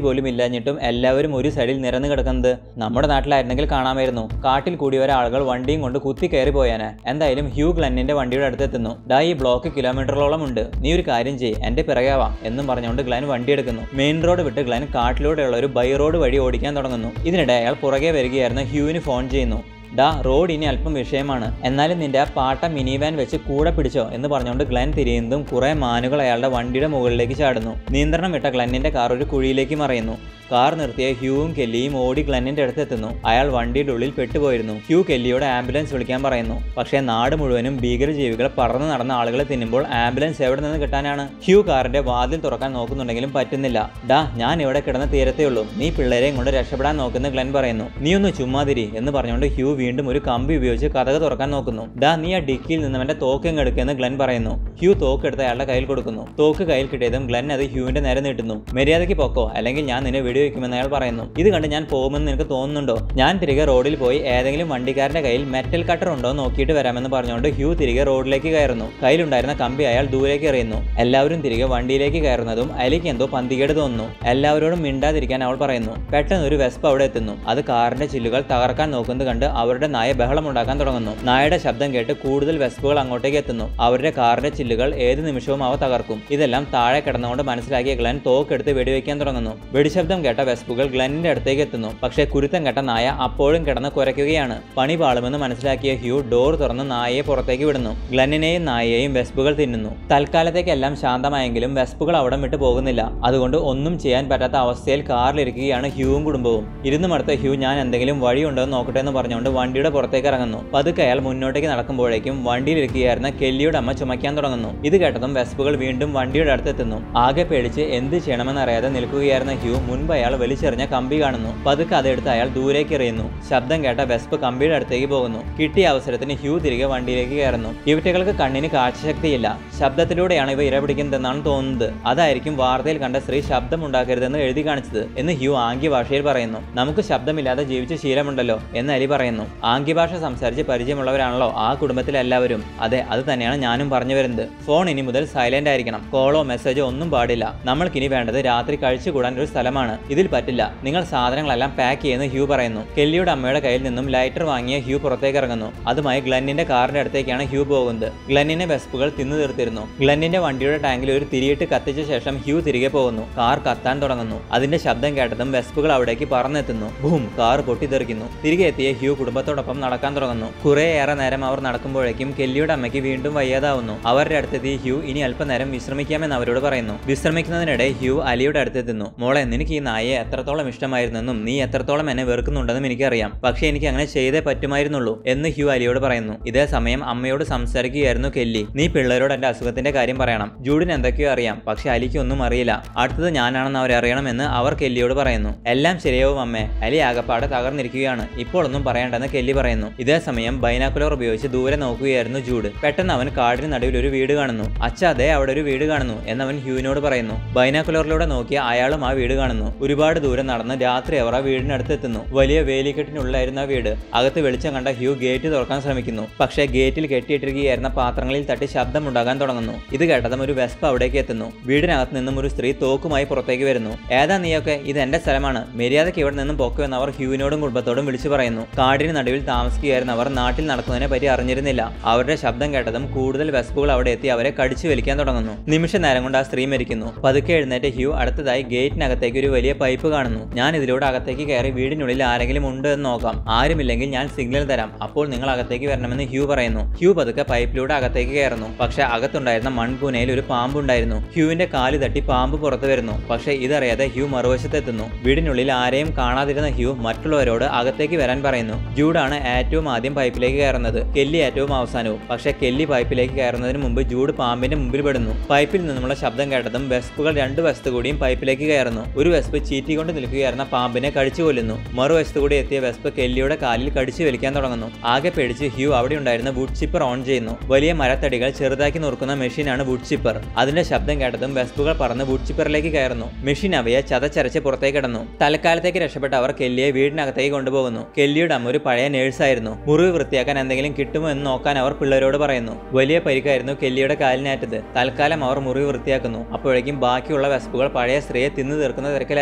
പോലും ഇല്ലാഞ്ഞിട്ടും എല്ലാവരും ഒരു സൈഡിൽ നിരന്നു കിടക്കുന്നത്. നമ്മുടെ നാട്ടിലായിരുന്നെങ്കിൽ കാണാമായിരുന്നു, കാട്ടിൽ കൂടിയ ആളുകൾ വണ്ടിയും കൊണ്ട് കുത്തി കയറി പോയാന്. എന്തായാലും ഹ്യൂ ഗ്ലെന്നിന്റെ വണ്ടിയുടെ അടുത്തെത്തുന്നു. ഡാ ഈ ബ്ലോക്ക് കിലോമീറ്ററോളം ഉണ്ട്, നീ ഒരു കാര്യം ചെയ്യ്, എന്റെ പിറകെയാവാം എന്നും പറഞ്ഞുകൊണ്ട് ഗ്ലെൻ വണ്ടി എടുക്കുന്നു. മെയിൻ റോഡ് വിട്ട് ഗ്ലെൻ കാട്ടിലൂടെയുള്ള ഒരു ബൈ റോഡ് വഴി ഓടിക്കാൻ തുടങ്ങുന്നു. ഇതിനിടെ അയാൾ പുറകെ വരികയായിരുന്ന ഹ്യൂവിന് ഫോൺ ചെയ്യുന്നു. ഡാ റോഡ് ഇനി അല്പം വിഷയമാണ്, എന്നാലും നിന്റെ ആ പാട്ട മിനി വാൻ വെച്ച് കൂടെ പിടിച്ചോ എന്ന് പറഞ്ഞുകൊണ്ട് ഗ്ലെൻ തിരിയുന്നതും കുറെ മാനുകൾ അയാളുടെ വണ്ടിയുടെ മുകളിലേക്ക് ചാടുന്നു. നിയന്ത്രണം വിട്ട ഗ്ലെന്നിന്റെ കാർ ഒരു കുഴിയിലേക്ക് മറയുന്നു. കാർ നിർത്തിയ ഹ്യൂവും കെല്ലിയും ഓടി ഗ്ലെന്നിന്റെ അടുത്തെത്തുന്നു. അയാൾ വണ്ടിയുടെ ഉള്ളിൽ പെട്ടുപോയിരുന്നു. ഹ്യൂ കെല്ലിയോട് ആംബുലൻസ് വിളിക്കാൻ പറയുന്നു. പക്ഷേ നാട് മുഴുവനും ഭീകരജീവികൾ പറന്നു നടന്ന ആളുകളെ തിന്നുമ്പോൾ ആംബുലൻസ് എവിടെ നിന്ന് കിട്ടാനാണ്? ഹ്യൂ കാറിന്റെ വാതിൽ തുറക്കാൻ നോക്കുന്നുണ്ടെങ്കിലും പറ്റുന്നില്ല. ഡാ ഞാൻ ഇവിടെ കിടന്ന തീരത്തേ ഉള്ളൂ, നീ പിള്ളേരെയും കൊണ്ട് രക്ഷപ്പെടാൻ നോക്കുന്ന ഗ്ലെൻ പറയുന്നു. നീ ഒന്ന് ചുമ്മാതിരി എന്ന് പറഞ്ഞുകൊണ്ട് ഹ്യൂ വീണ്ടും ഒരു കമ്പി ഉപയോഗിച്ച് കതക് തുറക്കാൻ നോക്കുന്നു. ഡാ നീ ആ ഡിക്കിയിൽ നിന്ന് അവന്റെ തോക്കെങ്ങ് എടുക്കുമെന്ന് ഗ്ലെൻ പറയുന്നു. ഹ്യൂ തോക്ക് എടുത്ത് അയാളുടെ കയ്യിൽ കൊടുക്കുന്നു. തോക്ക് കയ്യിൽ കിട്ടിയതും ഗ്ലെൻ അത് ഹ്യൂവിന്റെ നേരെ നീട്ടുന്നു. മര്യാദയ്ക്ക് പൊക്കോ, അല്ലെങ്കിൽ ഞാൻ നിന്നെ വെടിവെക്കുമെന്ന് അയാൾ പറയുന്നു. ഇത് കണ്ട് ഞാൻ പോകുമെന്ന് നിനക്ക് തോന്നുന്നുണ്ടോ? ഞാൻ തിരികെ റോഡിൽ പോയി ഏതെങ്കിലും വണ്ടിക്കാരന്റെ കയ്യിൽ മെറ്റൽ കട്ടർ ഉണ്ടോ നോക്കിയിട്ട് വരാമെന്ന് പറഞ്ഞുകൊണ്ട് ഹ്യൂ തിരികെ റോഡിലേക്ക് കയറുന്നു. കയ്യിലുണ്ടായിരുന്ന കമ്പി അയാൾ ദൂരേക്ക് എറിയുന്നു. എല്ലാവരും തിരികെ വണ്ടിയിലേക്ക് കയറുന്നതും അലിക്ക് എന്തോ പന്തികേട് തോന്നുന്നു. എല്ലാവരോടും മിണ്ടാതിരിക്കാൻ അവൾ പറയുന്നു. പെട്ടെന്ന് ഒരു വെസ്പ് അവിടെ എത്തുന്നു. അത് കാറിന്റെ ചില്ലുകൾ തകർക്കാൻ നോക്കുന്നത് കണ്ട് അവരുടെ നായ ബഹളം ഉണ്ടാക്കാൻ തുടങ്ങുന്നു. നായയുടെ ശബ്ദം കേട്ട് കൂടുതൽ വെസ്പുകൾ അങ്ങോട്ടേക്ക് എത്തുന്നു. അവരുടെ കാറിന്റെ ചില്ലുകൾ ഏത് നിമിഷവും അവ തകർക്കും. ഇതെല്ലാം താഴെ കിടന്നുകൊണ്ട് മനസ്സിലാക്കിയ ഗ്ലെൻ തോക്കെടുത്ത് വെടിവെക്കാൻ തുടങ്ങുന്നു. വെടിശബ്ദം കേട്ട വെസ്പുകൾ ഗ്ലെന്നിന്റെ അടുത്തേക്ക് എത്തുന്നു. പക്ഷേ കുരുത്തം കേട്ട നായ അപ്പോഴും കിടന്ന് കുരയ്ക്കുകയാണ്. പണി പാളുമെന്ന് മനസ്സിലാക്കിയ ഹ്യൂ ഡോർ തുറന്ന് നായയെ പുറത്തേക്ക് വിടുന്നു. ഗ്ലെന്നിനെയും നായയെയും വെസ്പുകൾ തിന്നുന്നു. തൽക്കാലത്തേക്ക് എല്ലാം ശാന്തമായെങ്കിലും വെസ്പുകൾ അവിടെ വിട്ടു പോകുന്നില്ല. അതുകൊണ്ട് ഒന്നും ചെയ്യാൻ പറ്റാത്ത അവസ്ഥയിൽ കാറിലിരിക്കുകയാണ് ഹ്യൂവും കുടുംബവും. ഇരുന്ന് മടുത്ത ഹ്യൂ ഞാൻ എന്തെങ്കിലും വഴിയുണ്ടോ എന്ന് നോക്കട്ടെ എന്ന് പറഞ്ഞുകൊണ്ട് വണ്ടിയുടെ പുറത്തേക്ക് ഇറങ്ങുന്നു. പതുക്കെ അയാൾ മുന്നോട്ടേക്ക് നടക്കുമ്പോഴേക്കും വണ്ടിയിലിരിക്കുകയായിരുന്ന കെല്ലിയുടെ അമ്മ ചുമയ്ക്കാൻ തുടങ്ങുന്നു. ഇത് കേട്ടതും വെസ്പുകൾ വീണ്ടും വണ്ടിയുടെ അടുത്തെത്തുന്നു. ആകെ പേടിച്ച് എന്ത് ചെയ്യണമെന്നറിയാതെ നിൽക്കുകയായിരുന്ന ഹ്യൂ മുൻപ് അയാൾ വലിച്ചെറിഞ്ഞ കമ്പി കാണുന്നു. പതുക്കെ അതെടുത്ത് അയാൾ ദൂരേക്ക് എറിയുന്നു. ശബ്ദം കേട്ട വെസ്പ് കമ്പിയുടെ അടുത്തേക്ക് പോകുന്നു. കിട്ടിയ അവസരത്തിന് ഹ്യൂ തിരികെ വണ്ടിയിലേക്ക് കയറുന്നു. ഇവറ്റകൾക്ക് കണ്ണിന് കാഴ്ചശക്തിയില്ല. ശബ്ദത്തിലൂടെയാണ് ഇവ ഇരപിടിക്കുന്നതെന്നാണ് തോന്നുന്നത്. അതായിരിക്കും വാർത്തയിൽ കണ്ട സ്ത്രീ ശബ്ദം ഉണ്ടാക്കരുതെന്ന് എഴുതി കാണിച്ചത് എന്ന് ഹ്യൂ ആംഗ്യ ഭാഷയിൽ പറയുന്നു. നമുക്ക് ശബ്ദമില്ലാതെ ജീവിച്ച ശീലമുണ്ടല്ലോ എന്ന് അലി പറയുന്നു. ആംഗ്യഭാഷ സംസാരിച്ച് പരിചയമുള്ളവരാണല്ലോ ആ കുടുംബത്തിലെല്ലാവരും. അതെ, അത് തന്നെയാണ് ഞാനും പറഞ്ഞു വരുന്നത്. ഫോൺ ഇനി മുതൽ സൈലന്റ് ആയിരിക്കണം. കോളോ മെസ്സേജോ ഒന്നും പാടില്ല. നമ്മൾക്കിനി വേണ്ടത് രാത്രി കഴിച്ചുകൂടാൻ ഒരു സ്ഥലമാണ്. ഇതിൽ പറ്റില്ല. നിങ്ങൾ സാധനങ്ങളെല്ലാം പാക്ക് ചെയ്യുന്ന ഹ്യൂ പറയുന്നു. കെല്ലിയുടെ അമ്മയുടെ കയ്യിൽ നിന്നും ലൈറ്റർ വാങ്ങിയ ഹ്യൂ പുറത്തേക്ക് ഇറങ്ങുന്നു. അതുമായി ഗ്ലെന്നിന്റെ കാറിന്റെ അടുത്തേക്കാണ് ഹ്യൂ പോകുന്നത്. ഗ്ലെന്നിനെ വെസ്പുകൾ തിന്നു തീർത്തിരുന്നു. ഗ്ലെന്നിന്റെ വണ്ടിയുടെ ടാങ്കിൽ ഒരു തിരിയിട്ട് കത്തിച്ച ശേഷം ഹ്യൂ തിരികെ പോകുന്നു. കാർ കത്താൻ തുടങ്ങുന്നു. അതിന്റെ ശബ്ദം കേട്ടതും വെസ്പുകൾ അവിടേക്ക് പറന്നെത്തുന്നു. Boom, car പൊട്ടിത്തെറിക്കുന്നു. തിരികെ എത്തിയ ഹ്യൂ കുടുംബത്തോടൊപ്പം നടക്കാൻ തുടങ്ങുന്നു. കുറേയേറെ നേരം അവർ നടക്കുമ്പോഴേക്കും കെല്ലിയുടെ അമ്മയ്ക്ക് വീണ്ടും വയ്യാതാവുന്നു. അവരുടെ അടുത്തെത്തിയ ഹ്യൂ ഇനി അല്പനേരം വിശ്രമിക്കാമെന്ന് അവരോട് പറയുന്നു. വിശ്രമിക്കുന്നതിനിടെ ഹ്യൂ അലിയുടെ അടുത്തെത്തുന്നു. മോളെ, നിനക്ക് ഈ നായയെ എത്രത്തോളം ഇഷ്ടമായിരുന്നെന്നും നീ എത്രത്തോളം എന്നെ വെറുക്കുന്നുണ്ടെന്നും എനിക്കറിയാം. പക്ഷേ എനിക്ക് അങ്ങനെ ചെയ്തേ പറ്റുമായിരുന്നുള്ളൂ എന്ന് ഹ്യൂ അലിയോട് പറയുന്നു. ഇതേ സമയം അമ്മയോട് സംസാരിക്കുകയായിരുന്നു കെല്ലി. നീ പിള്ളേരോട് എന്റെ അസുഖത്തിന്റെ കാര്യം പറയണം. ജൂഡിന് എന്തൊക്കെയോ അറിയാം, പക്ഷെ അലിക്ക് ഒന്നും അറിയില്ല. അടുത്തത് ഞാനാണെന്ന് അവരറിയണമെന്ന് അവർ കെല്ലിയോട് പറയുന്നു. എല്ലാം ശരിയാവും അമ്മേ, അലി ആകപ്പാടെ തകർന്നിരിക്കുകയാണ്, ഇപ്പോൾ ഒന്നും പറയണ്ടെന്ന് കെല്ലി പറയുന്നു. ഇതേ സമയം ബൈനാക്കുലർ ഉപയോഗിച്ച് ദൂരെ നോക്കുകയായിരുന്നു ജൂഡ്. പെട്ടെന്ന് അവൻ കാടിന് നടുവിൽ ഒരു വീട് കാണുന്നു. അച്ഛ, അതേ അവിടെ ഒരു വീട് കാണുന്നു എന്നവൻ ഹ്യൂവിനോട് പറയുന്നു. ബൈനാക്കുലറിലൂടെ നോക്കിയ അയാളും ആ വീട് കാണുന്നു. ഒരുപാട് ദൂരം നടന്ന് രാത്രി അവർ ആ വീടിനടുത്ത് എത്തുന്നു. വലിയ വേലിക്കെട്ടിനുള്ളായിരുന്ന വീട്. അകത്ത് വെളിച്ചം കണ്ട ഹ്യൂ ഗേറ്റ് തുറക്കാൻ ശ്രമിക്കുന്നു. പക്ഷേ ഗേറ്റിൽ കെട്ടിയിട്ടിരിക്കുകയായിരുന്ന പാത്രങ്ങളിൽ തട്ടി ശബ്ദമുണ്ടാകാൻ തുടങ്ങുന്നു. ഇത് കേട്ടതും ഒരു വെസ്പ് അവിടേക്ക് എത്തുന്നു. വീടിനകത്ത് നിന്നും ഒരു സ്ത്രീ തോക്കുമായി പുറത്തേക്ക് വരുന്നു. ഏതാ നീയൊക്കെ? ഇത് എന്റെ സ്ഥലമാണ്, മര്യാദയ്ക്ക് ഇവിടെ നിന്നും പൊക്കുമെന്ന് അവർ ഹ്യൂവിനോടും കുടുംബത്തോടും വിളിച്ചു പറയുന്നു. കാടിന് നടുവിൽ താമസിക്കുകയായിരുന്ന അവർ നാട്ടിൽ നടക്കുന്നതിനെ പറ്റി അറിഞ്ഞിരുന്നില്ല. അവരുടെ ശബ്ദം കേട്ടതും കൂടുതൽ വെസ്പുകൾ അവിടെ എത്തി അവരെ കടിച്ചു വലിക്കാൻ തുടങ്ങുന്നു. നിമിഷ നേരം കൊണ്ട് ആ സ്ത്രീ മരിക്കുന്നു. പതുക്കെ എഴുന്നേറ്റ് ഹ്യൂ അടുത്തതായി ഗേറ്റിനകത്തേക്ക് ഒരു വലിയ പൈപ്പ് കാണുന്നു. ഞാൻ ഇതിലൂടെ അകത്തേക്ക് കയറി വീടിനുള്ളിൽ ആരെങ്കിലും ഉണ്ട് എന്ന് നോക്കാം. ആരുമില്ലെങ്കിൽ ഞാൻ സിഗ്നൽ തരാം, അപ്പോൾ നിങ്ങൾ അകത്തേക്ക് വരണമെന്ന് ഹ്യൂ പറയുന്നു. ഹ്യൂ പതുക്കെ പൈപ്പിലൂടെ അകത്തേക്ക് കയറുന്നു. പക്ഷെ അകത്തുണ്ടായിരുന്ന മൺകൂനയിൽ ഒരു പാമ്പുണ്ടായിരുന്നു. ഹ്യൂവിന്റെ കാല് തട്ടി പാമ്പ് പുറത്തു വരുന്നു. പക്ഷെ ഇതറിയാതെ ഹ്യൂ മറുവശത്തെത്തുന്നു. വീടിനുള്ളിൽ ആരെയും കാണാതിരുന്ന ഹ്യൂ മറ്റുള്ളവരോട് അകത്തേക്ക് വരാൻ പറയുന്നു. ജൂഡാണ് ഏറ്റവും ആദ്യം പൈപ്പിലേക്ക് കയറുന്നത്, കെല്ലി ഏറ്റവും അവസാനവും. പക്ഷെ കെല്ലി പൈപ്പിലേക്ക് കയറുന്നതിന് മുമ്പ് ജൂഡ് പാമ്പിന്റെ മുമ്പിൽ പെടുന്നു. പൈപ്പിൽ നിന്നുമുള്ള ശബ്ദം കേട്ടതും വെസ്പുകൾ രണ്ടു വശത്തു കൂടിയും പൈപ്പിലേക്ക് കയറുന്നു. ഒരു വെസ്പ് ചീറ്റിക്കൊണ്ട് നിൽക്കുകയായിരുന്ന പാമ്പിനെ കടിച്ചു കൊല്ലുന്നു. മറുവശത്തു കൂടി എത്തിയ വെസ്പ് കെല്ലിയുടെ കാലിൽ കടിച്ചു വലിക്കാൻ തുടങ്ങുന്നു. ആകെ പേടിച്ച് ഹ്യൂ അവിടെ ഉണ്ടായിരുന്ന വുഡ് ചിപ്പർ ഓൺ ചെയ്യുന്നു. വലിയ മരത്തടികൾ ചെറുതാക്കി നുറുക്കുന്ന മെഷീനാണ് വുഡ് ചിപ്പർ. അതിന്റെ ശബ്ദം കേട്ടതും വെസ്പുകൾ പറന്ന് വുഡ് ചിപ്പറിലേക്ക് കയറുന്നു. മെഷീൻ അവയെ ചതച്ചരച്ച് പുറത്തേക്ക് കിടന്നു. തൽക്കാലത്തേക്ക് രക്ഷപ്പെട്ട അവർ കെല്ലിയെ വീടിനകത്തേക്ക് കൊണ്ടുപോകുന്നു. കെല്ലിയുടെ അമ്മ ഒരു പഴയ നേഴ്സായിരുന്നു. മുറിവ് വൃത്തിയാക്കാൻ എന്തെങ്കിലും കിട്ടുമോ എന്ന് നോക്കാൻ അവർ പിള്ളേരോട് പറയുന്നു. വലിയ പരിക്കായിരുന്നു കെല്ലിയുടെ കാലിനേറ്റത്. തൽക്കാലം അവർ മുറിവ് വൃത്തിയാക്കുന്നു. അപ്പോഴേക്കും ബാക്കിയുള്ള വെസ്പുകൾ പഴയ സ്ത്രീയെ തിന്നു തീർക്കുന്ന തിരക്കിലായിരുന്നു.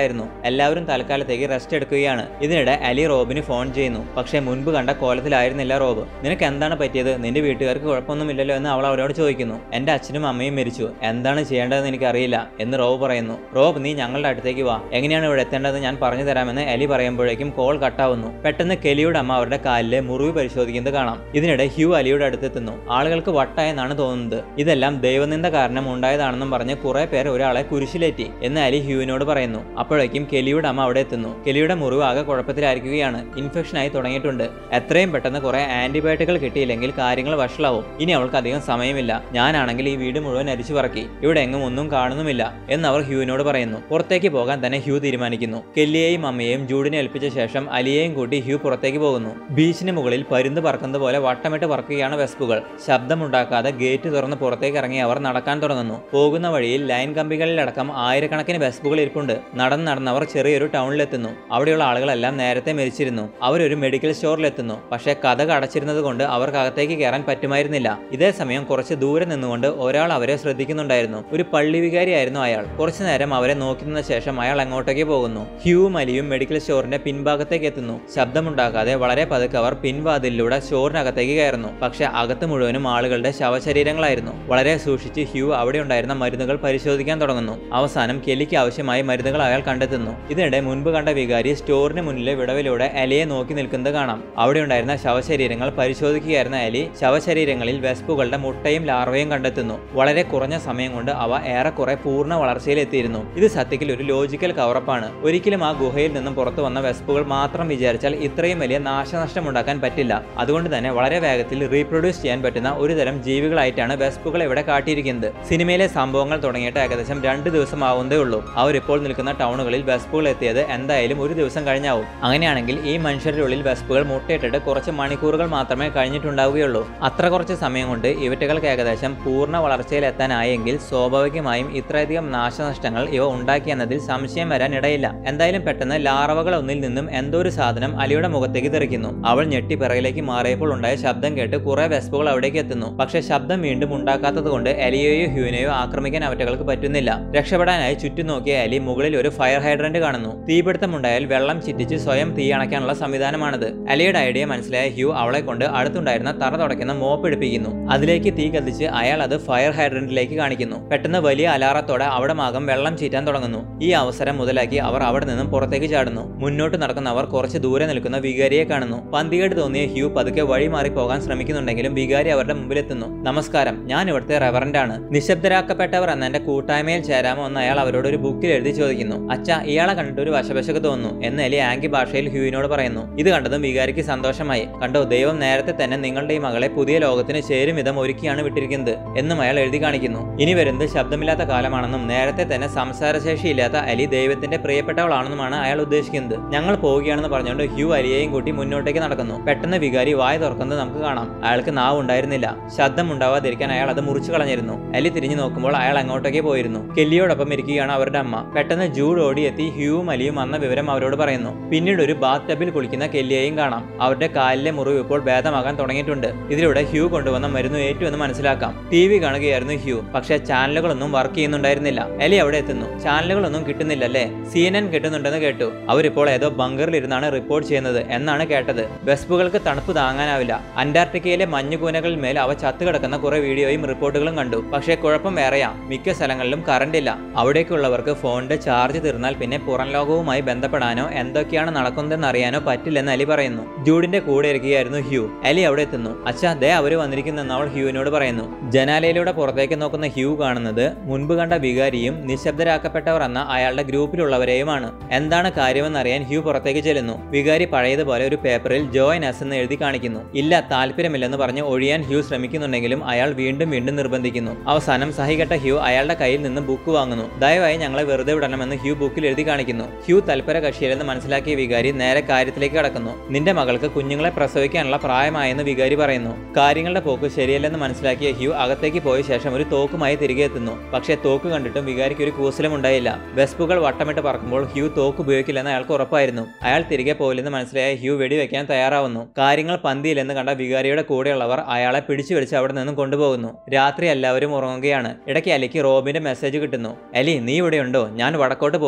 ഉണ്ടായിരുന്നു. എല്ലാവരും തൽക്കാലത്തേക്ക് റെസ്റ്റ് എടുക്കുകയാണ്. ഇതിനിടെ അലി റോബിന് ഫോൺ ചെയ്യുന്നു. പക്ഷേ മുൻപ് കണ്ട കോലത്തിലായിരുന്നില്ല റോബ്. നിനക്ക് എന്താണ് പറ്റിയത്? നിന്റെ വീട്ടുകാർക്ക് കുഴപ്പമൊന്നുമില്ലല്ലോ എന്ന് അവൾ അവരോട് ചോദിക്കുന്നു. എന്റെ അച്ഛനും അമ്മയും മരിച്ചു, എന്താണ് ചെയ്യേണ്ടതെന്ന് എനിക്കറിയില്ല എന്ന് റോബ് പറയുന്നു. റോബ്, നീ ഞങ്ങളുടെ അടുത്തേക്ക് വാ, എങ്ങനെയാണ് ഇവിടെ എത്തേണ്ടത് ഞാൻ പറഞ്ഞു തരാമെന്ന് അലി പറയുമ്പോഴേക്കും കോൾ കട്ടാവുന്നു. പെട്ടെന്ന് കെലിയുടെ അമ്മ അവരുടെ കാലിലെ മുറിവ് പരിശോധിക്കുന്നത് കാണാം. ഇതിനിടെ ഹ്യൂ അലിയുടെ അടുത്തെത്തുന്നു. ആളുകൾക്ക് വട്ടായെന്നാണ് തോന്നുന്നത്. ഇതെല്ലാം ദൈവനിന്ദ കാരണം ഉണ്ടായതാണെന്നും പറഞ്ഞ് കുറെ പേർ ഒരാളെ കുരിശിലേറ്റി എന്ന് അലി ഹ്യൂവിനോട് പറയുന്നു. അപ്പോഴേക്കും കെലിയുടെ അമ്മ അവിടെ എത്തുന്നു. കെലിയുടെ മുറിവ് ആകെ കുഴപ്പത്തിലായിരിക്കുകയാണ്. ഇൻഫെക്ഷൻ ആയി തുടങ്ങിയിട്ടുണ്ട്. എത്രയും പെട്ടെന്ന് കുറെ ആന്റിബയോട്ടിക്കുകൾ കിട്ടിയില്ലെങ്കിൽ കാര്യങ്ങൾ വഷളാവും. ഇനി അവൾക്ക് അധികം സമയമില്ല. ഞാനാണെങ്കിൽ ഈ വീട് മുഴുവൻ അരിച്ചു പറക്കി, ഇവിടെ എങ്ങും ഒന്നും കാണുന്നുമില്ല എന്ന് അവർ ഹ്യൂവിനോട് പറയുന്നു. പുറത്തേക്ക് പോകാൻ തന്നെ ഹ്യൂ തീരുമാനിക്കുന്നു. കെല്ലിയെയും അമ്മയെയും ജൂഡിനെ ഏൽപ്പിച്ച ശേഷം അലിയെയും കൂട്ടി ഹ്യൂ പുറത്തേക്ക് പോകുന്നു. ബീച്ചിന് മുകളിൽ പരുന്ത് പറക്കുന്നത് പോലെ വട്ടമിട്ട് പറക്കുകയാണ് വെസ്പുകൾ. ശബ്ദമുണ്ടാക്കാതെ ഗേറ്റ് തുറന്ന് പുറത്തേക്ക് ഇറങ്ങി അവർ നടക്കാൻ തുടങ്ങുന്നു. പോകുന്ന വഴിയിൽ ലൈൻ കമ്പികളിലടക്കം ആയിരക്കണക്കിന് വെസ്പുകൾ ഇരിപ്പുണ്ട്. നടന്ന് നടന്നവർ ചെറിയൊരു ടൗണിലെത്തുന്നു. അവിടെയുള്ള ആളുകളെല്ലാം നേരത്തെ മരിച്ചിരുന്നു. അവരൊരു മെഡിക്കൽ സ്റ്റോറിലെത്തുന്നു. പക്ഷേ കതക് അടച്ചിരുന്നത് കൊണ്ട് അവർക്ക് അകത്തേക്ക് കയറാൻ പറ്റുമായിരുന്നില്ല. ഇതേ സമയം കുറച്ച് ദൂരെ നിന്നുകൊണ്ട് ഒരാൾ അവരെ ശ്രദ്ധിക്കുന്നുണ്ടായിരുന്നു. ഒരു പള്ളി വികാരിയായിരുന്നു അയാൾ. കുറച്ചു നേരം അവരെ നോക്കി നിന്ന ശേഷം അയാൾ അങ്ങോട്ടേക്ക് പോകുന്നു. ഹ്യൂവും അലിയും മെഡിക്കൽ സ്റ്റോറിന്റെ പിൻഭാഗത്തേക്ക് എത്തുന്നു. ശബ്ദമുണ്ടാക്കാതെ വളരെ പതുക്കെ അവർ പിൻവാതിലിലൂടെ സ്റ്റോറിനകത്തേക്ക് കയറുന്നു. പക്ഷെ അകത്ത് മുഴുവനും ആളുകളുടെ ശവശരീരങ്ങളായിരുന്നു. വളരെ സൂക്ഷിച്ച് ഹ്യൂ അവിടെ ഉണ്ടായിരുന്ന മരുന്നുകൾ പരിശോധിക്കാൻ തുടങ്ങുന്നു. അവസാനം കെലിക്ക് ആവശ്യമായ മരുന്നുകൾ അയാൾ കണ്ടെത്തുന്നു. ഇതിനിടെ മുൻപ് കണ്ട വികാരി സ്റ്റോറിന് മുന്നിലെ വിടവിലൂടെ അലിയെ നോക്കി നിൽക്കുന്നത് കാണാം. അവിടെ ഉണ്ടായിരുന്ന ശവശരീരങ്ങൾ പരിശോധിക്കുകയായിരുന്ന അലി ശവശരീരങ്ങളിൽ വെസ്പുകളുടെ മുട്ടയും ലാർവയും കണ്ടെത്തുന്നു. വളരെ കുറഞ്ഞ സമയം കൊണ്ട് അവ ഏറെക്കുറെ പൂർണ്ണ വളർച്ചയിലെത്തിയിരുന്നു. ഇത് സത്യത്തിൽ ഒരു ലോജിക്കൽ കവറപ്പാണ്. ഒരിക്കലും ആ ഗുഹയിൽ നിന്നും പുറത്തു വന്ന വെസ്പുകൾ മാത്രം വിചാരിച്ചാൽ ഇത്രയും വലിയ നാശനഷ്ടം ഉണ്ടാക്കാൻ പറ്റില്ല. അതുകൊണ്ട് തന്നെ വളരെ വേഗത്തിൽ റീപ്രൊഡ്യൂസ് ചെയ്യാൻ പറ്റുന്ന ഒരു തരം ജീവികളായിട്ടാണ് വെസ്പുകൾ ഇവിടെ കാട്ടിയിരിക്കുന്നത്. സിനിമയിലെ സംഭവങ്ങൾ തുടങ്ങിയിട്ട് ഏകദേശം രണ്ട് ദിവസം ആവുന്നതേ ഉള്ളൂ. അവരിപ്പോൾ നിൽക്കുന്ന ടൗണുകളിൽ വെസ്പുകൾ എത്തിയത് എന്തായാലും ഒരു ദിവസം കഴിഞ്ഞാവും. അങ്ങനെയാണെങ്കിൽ ഈ മനുഷ്യരുടെ ഉള്ളിൽ വെസ്പുകൾ മുട്ടയിട്ടിട്ട് കുറച്ച് മണിക്കൂറുകൾ മാത്രമേ കഴിഞ്ഞിട്ടുണ്ടാവുകയുള്ളൂ. അത്ര കുറച്ച് സമയം കൊണ്ട് ഇവറ്റകൾക്ക് ഏകദേശം പൂർണ്ണ വളർച്ചയിൽ എത്താനായെങ്കിൽ സ്വാഭാവികമായും ഇത്രയധികം നാശനഷ്ടങ്ങൾ ഇവ ഉണ്ടാക്കിയെന്നതിൽ സംശയം വരാൻ ഇടയില്ല. എന്തായാലും പെട്ടെന്ന് ലാർവകൾ ഒന്നിൽ നിന്നും എന്തോ ഒരു സാധനം അലിയുടെ മുഖത്തേക്ക് തെറിക്കുന്നു. അവൾ ഞെട്ടി പിറകിലേക്ക് മാറിയപ്പോൾ ഉണ്ടായ ശബ്ദം കേട്ട് കുറെ വെസ്പുകൾ അവിടേക്ക് എത്തുന്നു. പക്ഷെ ശബ്ദം വീണ്ടും ഉണ്ടാക്കാത്തത് കൊണ്ട് എലിയെയോ ഹ്യൂവിനെയോ ആക്രമിക്കാൻ അവറ്റകൾക്ക് പറ്റുന്നില്ല. രക്ഷപ്പെടാനായി ചുറ്റും നോക്കിയ എലി മുകളിൽ ഒരു ഫയർ ഹൈഡ്രന്റ് കാണുന്നു. തീപിടുത്തമുണ്ടായാൽ വെള്ളം ചിറ്റിച്ച് സ്വയം തീ അണയ്ക്കാനുള്ള സംവിധാനമാണിത്. അലിയുടെ ഐഡിയ മനസ്സിലായ ഹ്യൂ അവളെ കൊണ്ട് അടുത്തുണ്ടായിരുന്ന തറ തുടയ്ക്കുന്ന മോപ്പ് എടുപ്പിക്കുന്നു. അതിലേക്ക് തീ കത്തിച്ച് അയാൾ അത് ഫയർ ഹൈഡ്രന്റിലേക്ക് കാണിക്കുന്നു. പെട്ടെന്ന് വലിയ അലാറത്തോടെ അവിടെ മാകം വെള്ളം ചീറ്റാൻ തുടങ്ങുന്നു. ഈ അവസരം മുതലാക്കി അവർ അവിടെ നിന്നും പുറത്തേക്ക് ചാടുന്നു. മുന്നോട്ട് നടക്കുന്നവർ കുറച്ച് ദൂരെ നിൽക്കുന്ന വികാരിയെ കാണുന്നു. പന്തികേട് തോന്നിയ ഹ്യൂ പതുക്കെ വഴി മാറി പോകാൻ ശ്രമിക്കുന്നുണ്ടെങ്കിലും വികാരി അവരുടെ മുമ്പിലെത്തുന്നു. നമസ്കാരം, ഞാൻ ഇവിടുത്തെ റെവറന്റ് ആണ്. നിശബ്ദരാക്കപ്പെട്ടവർ എന്ന എന്റെ കൂട്ടായ്മയിൽ ചേരാമോ എന്ന് അയാൾ അവരോട് ഒരു ബുക്കിൽ എഴുതി ചോദിക്കുന്നു. അച്ഛ, ഇയാളെ കണ്ടിട്ട് ഒരു വശവശക്ക് തോന്നുന്നു എന്ന് എലി ആംഗി ഭാഷയിൽ ഹ്യൂവിനോട് പറയുന്നു. ഇത് കണ്ടതും വികാരിക്ക് സന്തോഷമായി. കണ്ടോ, ദൈവം നേരത്തെ തന്നെ നിങ്ങളുടെ ഈ മകളെ പുതിയ ലോകത്തിന് ചേരും വിധം ഒരുക്കിയാണ് വിട്ടിരിക്കുന്നത് എന്നും അയാൾ എഴുതി കാണിക്കുന്നു. ഇനി വരുന്നത് ശബ്ദമില്ലാത്ത കാലമാണെന്നും നേരത്തെ തന്നെ സംസാരശേഷിയില്ലാത്ത അലി ദൈവത്തിന്റെ പ്രിയപ്പെട്ടവളാണെന്നുമാണ് അയാൾ ഉദ്ദേശിക്കുന്നത്. ഞങ്ങൾ പോവുകയാണെന്ന് പറഞ്ഞുകൊണ്ട് ഹ്യൂ അലിയെയും കൂട്ടി മുന്നോട്ടേക്ക് നടക്കുന്നു. പെട്ടെന്ന് വികാരി വായ തുറക്കുന്നത് നമുക്ക് കാണാം. അയാൾക്ക് നാവ് ഉണ്ടായിരുന്നില്ല. ശബ്ദം ഉണ്ടാവാതിരിക്കാൻ അയാൾ അത് മുറിച്ചു കളഞ്ഞിരുന്നു. അലി തിരിഞ്ഞു നോക്കുമ്പോൾ അയാൾ അങ്ങോട്ടേക്ക് പോയിരുന്നു. കെല്ലിയോടൊപ്പം ഇരിക്കുകയാണ് അവരുടെ അമ്മ. പെട്ടെന്ന് ജൂഡ് ഓടിയെത്തി ഹ്യൂവും അലിയും വന്ന വിവരം അവരോട് പറയുന്നു. പിന്നീട് ഒരു ബാത്ത് ടബിൽ കുളിക്കുന്ന കെല്ലിയെയും കാണാം. അവരുടെ കാലിലെ മുറിവ് ഇപ്പോൾ ഭേദമാകാൻ തുടങ്ങിയിട്ടുണ്ട്. ഇതിലൂടെ ഹ്യൂ കൊണ്ടുവന്ന മരുന്ന് ഏറ്റു എന്ന് മനസ്സിലാക്കാം. ടി വി കാണുകയായിരുന്നു ഹ്യൂ. പക്ഷേ ചാനലുകളൊന്നും വർക്ക് ചെയ്യുന്നുണ്ടായിരുന്നില്ല. എലി അവിടെ എത്തുന്നു. ചാനലുകളൊന്നും കിട്ടുന്നില്ലല്ലേ? സി എൻ എൻ കിട്ടുന്നുണ്ടെന്ന് കേട്ടു. അവരിപ്പോൾ ഏതോ ബങ്കറിൽ ഇരുന്നാണ് റിപ്പോർട്ട് ചെയ്യുന്നത് എന്നാണ് കേട്ടത്. വെസ്പുകൾക്ക് തണുപ്പ് താങ്ങാനാവില്ല. അന്റാർട്ടിക്കയിലെ മഞ്ഞുകൂനകളിൽ മേൽ അവ ചത്തുകിടക്കുന്ന കുറെ വീഡിയോയും റിപ്പോർട്ടുകളും കണ്ടു. പക്ഷേ കുഴപ്പം വേറെയാ. മിക്ക സ്ഥലങ്ങളിലും കറണ്ട് ഇല്ല. അവിടേക്കുള്ളവർക്ക് ഫോണിന്റെ ചാർജ് തീർന്നാൽ പിന്നെ പുറം ലോകവുമായി ബന്ധപ്പെടാനോ എന്തൊക്കെയാണ് നടക്കുന്നതെന്ന് അറിയാനോ പറ്റില്ലെന്ന് അലി പറയുന്നു. ജൂഡിന്റെ കൂടെ ഇരിക്കുകയായിരുന്നു ഹ്യൂ. അലി അവിടെ എത്തുന്നു. അച്ഛാ, ദേ അവര് വന്നിരിക്കുന്നെന്ന് അവൾ ഹ്യൂവിനോട് പറയുന്നു. ജനാലയിലൂടെ പുറത്തേക്ക് നോക്കുന്ന ഹ്യൂ കാണുന്നത് മുൻപ് കണ്ട വികാരിയും നിശബ്ദരാക്കപ്പെട്ടവർ എന്ന അയാളുടെ ഗ്രൂപ്പിലുള്ളവരെയുമാണ്. എന്താണ് കാര്യമെന്നറിയാൻ ഹ്യൂ പുറത്തേക്ക് ചെല്ലുന്നു. വികാരി പഴയതുപോലെ ഒരു പേപ്പറിൽ ജോയിൻ അസ് എന്ന് എഴുതി കാണിക്കുന്നു. ഇല്ല, താല്പര്യമില്ലെന്ന് പറഞ്ഞ് ഒഴിയാൻ ഹ്യൂ ശ്രമിക്കുന്നുണ്ടെങ്കിലും അയാൾ വീണ്ടും വീണ്ടും നിർബന്ധിക്കുന്നു. അവസാനം സഹികെട്ട ഹ്യൂ അയാളുടെ കയ്യിൽ നിന്ന് ബുക്ക് വാങ്ങുന്നു. ദയവായി ഞങ്ങളെ വെറുതെ വിടണമെന്ന് ഹ്യൂ ബുക്കിൽ എഴുതി കാണിക്കുന്നു. ഹ്യൂ തൽപര കക്ഷിയിലെന്ന് മനസ്സിലാക്കിയ വികാരി നേരെ കാര്യത്തിലേക്ക് കടക്കുന്നു. നിന്റെ മകൾക്ക് കുഞ്ഞുങ്ങളെ പ്രസവിക്കാനുള്ള പ്രായമായെന്ന് വികാരി പറയുന്നു. കാര്യങ്ങളുടെ പോക്ക് ശരിയല്ലെന്ന് മനസ്സിലാക്കിയ ഹ്യൂ അകത്തേക്ക് പോയ ശേഷം ഒരു തോക്കുമായി തിരികെ എത്തുന്നു. പക്ഷേ തോക്ക് കണ്ടിട്ടും വികാരിക്ക് ഒരു കൂസലും ഉണ്ടായില്ല. വെസ്പുകൾ വട്ടമിട്ട് പറക്കുമ്പോൾ ഹ്യൂ തോക്ക് ഉപയോഗിക്കില്ലെന്ന് അയാൾക്ക് ഉറപ്പായിരുന്നു. അയാൾ തിരികെ പോയില്ലെന്ന് മനസ്സിലായ ഹ്യൂ വെടിവെക്കാൻ തയ്യാറാവുന്നു. കാര്യങ്ങൾ പന്തിയില്ലെന്ന് കണ്ട വികാരിയുടെ കൂടെയുള്ളവർ അയാളെ പിടിച്ചു വലിച്ച് അവിടെ നിന്നും കൊണ്ടുപോകുന്നു. രാത്രി എല്ലാവരും ഉറങ്ങുകയാണ്. ഇടയ്ക്ക് അലിക്ക് റോബിന്റെ മെസ്സേജ് കിട്ടുന്നു. എലി, നീ ഇവിടെയുണ്ടോ? ഞാൻ വടക്കോട്ട് പോകുക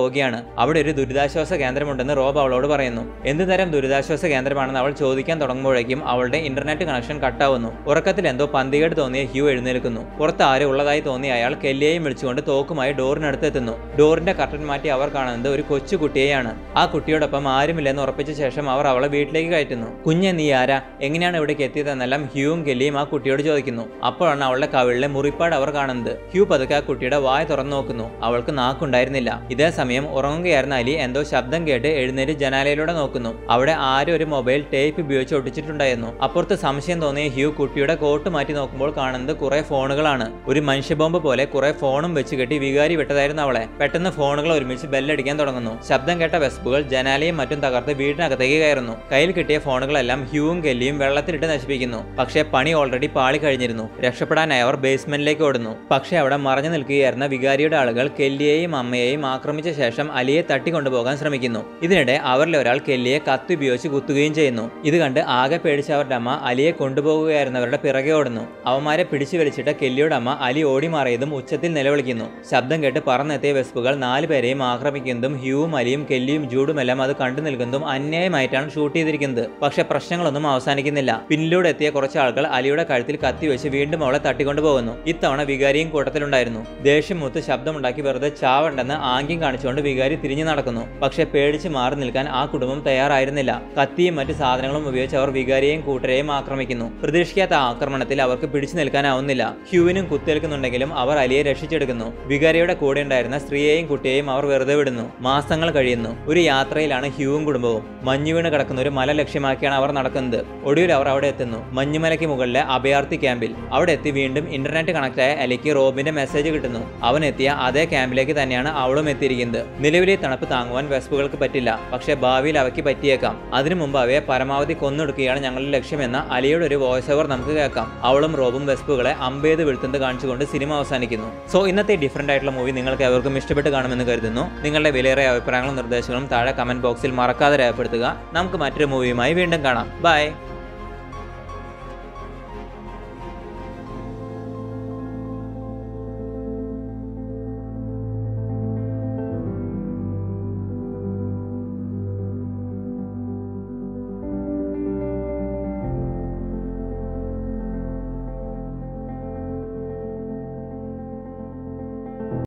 പോവുകയാണ്. അവിടെ ഒരു ദുരിതാശ്വാസ കേന്ദ്രമുണ്ടെന്ന് റോബ് അവളോട് പറയുന്നു. എന്ത് തരം ദുരിതാശ്വാസ കേന്ദ്രമാണെന്ന് അവൾ ചോദിക്കാൻ തുടങ്ങുമ്പോഴേക്കും അവളുടെ ഇന്റർനെറ്റ് കണക്ഷൻ കട്ടാവുന്നു. ഉറക്കത്തിൽ എന്തോ പന്തികേട് തോന്നിയ ഹ്യൂ എഴുന്നേൽക്കുന്നു. പുറത്ത് ആരും ഉള്ളതായി തോന്നിയ അയാൾ കെല്ലിയെയും വിളിച്ചുകൊണ്ട് തോക്കുമായി ഡോറിനടുത്ത് എത്തുന്നു. ഡോറിന്റെ കർട്ടൻ മാറ്റി അവർ കാണുന്നത് ഒരു കൊച്ചു കുട്ടിയെയാണ്. ആ കുട്ടിയോടൊപ്പം ആരുമില്ലെന്ന് ഉറപ്പിച്ച ശേഷം അവർ അവളെ വീട്ടിലേക്ക് കയറ്റുന്നു. കുഞ്ഞെ നീ ആരാ, എങ്ങനെയാണ് ഇവിടേക്ക് എത്തിയതെന്നെല്ലാം ഹ്യൂവും കെല്ലിയും ആ കുട്ടിയോട് ചോദിക്കുന്നു. അപ്പോഴാണ് അവളുടെ കവിളിലെ മുറിപ്പാട് അവർ കാണുന്നത്. ഹ്യൂ പതുക്കെ ആ കുട്ടിയുടെ വായ തുറന്നു നോക്കുന്നു. അവൾക്ക് നാക്കുണ്ടായിരുന്നില്ല. ഇതേ സമയം ഉറങ്ങുകയായിരുന്ന അലി എന്തോ ശബ്ദം കേട്ട് എഴുന്നേറ്റ് ജനാലയിലൂടെ നോക്കുന്നു. അവിടെ ആരും ഒരു മൊബൈൽ ടേപ്പ് ഉപയോഗിച്ച് ഒട്ടിച്ചിട്ടുണ്ടായിരുന്നു. അപ്പുറത്ത് സംശയം തോന്നിയ ഹ്യൂ കുട്ടിയുടെ കോട്ട് മാറ്റി നോക്കുമ്പോൾ കാണുന്നത് കുറെ ഫോണുകളാണ്. ഒരു മനുഷ്യബോംബ് പോലെ കുറെ ഫോണും വെച്ച് കെട്ടി വികാരി വിട്ടതായിരുന്നു അവളെ. പെട്ടെന്ന് ഫോണുകൾ ഒരുമിച്ച് ബെല്ലടിക്കാൻ തുടങ്ങുന്നു. ശബ്ദം കേട്ട വെസ്പുകൾ ജനാലയും മറ്റും തകർത്ത് വീടിനകത്തേക്ക് കയറുന്നു. കയ്യിൽ കിട്ടിയ ഫോണുകളെല്ലാം ഹ്യൂവും കെല്ലിയും വെള്ളത്തിലിട്ട് നശിപ്പിക്കുന്നു. പക്ഷേ പണി ഓൾറെഡി പാളി കഴിഞ്ഞിരുന്നു. രക്ഷപ്പെടാനായി അവർ ബേസ്മെന്റിലേക്ക് ഓടുന്നു. പക്ഷേ അവിടെ മറഞ്ഞു നിൽക്കുകയായിരുന്ന വികാരിയുടെ ആളുകൾ കെല്ലിയെയും അമ്മയെയും ആക്രമിച്ച ശേഷം അലിയെ തട്ടിക്കൊണ്ടുപോകാൻ ശ്രമിക്കുന്നു. ഇതിനിടെ അവരിൽ ഒരാൾ കെല്ലിയെ കത്തി ഉപയോഗിച്ച് കുത്തുകയും ചെയ്യുന്നു. ഇത് കണ്ട് ആകെ പേടിച്ച അവരുടെ അമ്മ അലിയെ കൊണ്ടുപോകുകയായിരുന്നവരുടെ പിറകെ ഓടുന്നു. അവന്മാരെ പിടിച്ചു വലിച്ചിട്ട് കെല്ലിയുടെ അമ്മ അലി ഓടി മാറിയതും ഉച്ചത്തിൽ നിലവിളിക്കുന്നു. ശബ്ദം കേട്ട് പറന്നെത്തിയ വെസ്പുകൾ നാലുപേരെയും ആക്രമിക്കുന്നതും ഹ്യൂവും അലിയും കെല്ലിയും ജൂഡുമെല്ലാം അത് കണ്ടു നിൽക്കുന്നതും അന്യായമായിട്ടാണ് ഷൂട്ട് ചെയ്തിരിക്കുന്നത്. പക്ഷെ പ്രശ്നങ്ങളൊന്നും അവസാനിക്കുന്നില്ല. പിന്നിലൂടെ എത്തിയ കുറച്ച് ആളുകൾ അലിയുടെ കഴുത്തിൽ കത്തി വെച്ച് വീണ്ടും അവളെ തട്ടിക്കൊണ്ടുപോകുന്നു. ഇത്തവണ വികാരിയും കൂട്ടത്തിലുണ്ടായിരുന്നു. ദേഷ്യം മൂത്ത് ശബ്ദമുണ്ടാക്കി വെറുതെ ചാവണ്ടെന്ന് ആംഗ്യം കാണിച്ചുകൊണ്ട് വികാരി തിരിഞ്ഞു നടക്കുന്നു. പക്ഷെ പേടിച്ച് മാറി നിൽക്കാൻ ആ കുടുംബം തയ്യാറായിരുന്നില്ല. കത്തിയും മറ്റു സാധനങ്ങളും ഉപയോഗിച്ച് അവർ വികാരിയെയും കൂട്ടരെയും ആക്രമിക്കുന്നു. പ്രതീക്ഷിക്കാത്ത ആക്രമണത്തിൽ അവർക്ക് പിടിച്ചു നിൽക്കാനാവുന്നില്ല. ഹ്യൂവിനും കുത്തേൽക്കുന്നുണ്ടെങ്കിലും അവർ അലിയെ രക്ഷിച്ചെടുക്കുന്നു. വികാരിയുടെ കൂടെ ഉണ്ടായിരുന്ന സ്ത്രീയെയും കുട്ടിയെയും അവർ വെറുതെ വിടുന്നു. മാസങ്ങൾ കഴിയുന്നു. ഒരു യാത്രയിലാണ് ഹ്യൂവും കുടുംബവും. മഞ്ഞുവീണ് കിടക്കുന്ന ഒരു മല ലക്ഷ്യമാക്കിയാണ് അവർ നടക്കുന്നത്. ഒടുവിൽ അവർ അവിടെ എത്തുന്നു. മഞ്ഞുമലയ്ക്ക് മുകളിലെ അഭയാർത്ഥി ക്യാമ്പിൽ. അവിടെ എത്തി വീണ്ടും ഇന്റർനെറ്റ് കണക്റ്റായ അലിക്ക് റോബിന്റെ മെസ്സേജ് കിട്ടുന്നു. അവൻ എത്തിയ അതേ ക്യാമ്പിലേക്ക് തന്നെയാണ് അവളും എത്തിയിരിക്കുന്നത്. നിലവിലെ തണുപ്പ് താങ്ങുവാൻ വെസ്പുകൾക്ക് പറ്റില്ല. പക്ഷേ ഭാവിയിൽ അവയ്ക്ക് പറ്റിയേക്കാം. അതിനു മുമ്പ് അവയെ പരമാവധി കൊന്നൊടുക്കുകയാണ് ഞങ്ങളുടെ ലക്ഷ്യമെന്ന അലിയുടെ ഒരു വോയിസ് ഓവർ നമുക്ക് കേൾക്കാം. അവളും റോബും വെസ്പുകളെ അമ്പേത് വീഴ്ത്തുന്നത് കാണിച്ചുകൊണ്ട് സിനിമ അവസാനിക്കുന്നു. സോ ഇന്നത്തെ ഡിഫറെന്റ് ആയിട്ടുള്ള മൂവി നിങ്ങൾക്ക് എവർക്കും ഇഷ്ടപ്പെട്ട് കാണുമെന്ന് കരുതുന്നു. നിങ്ങളുടെ വിലയേറിയ അഭിപ്രായങ്ങളും നിർദ്ദേശങ്ങളും താഴെ കമന്റ് ബോക്സിൽ മറക്കാതെ രേഖപ്പെടുത്തുക. നമുക്ക് മറ്റൊരു മൂവിയുമായി വീണ്ടും കാണാം. ബൈ.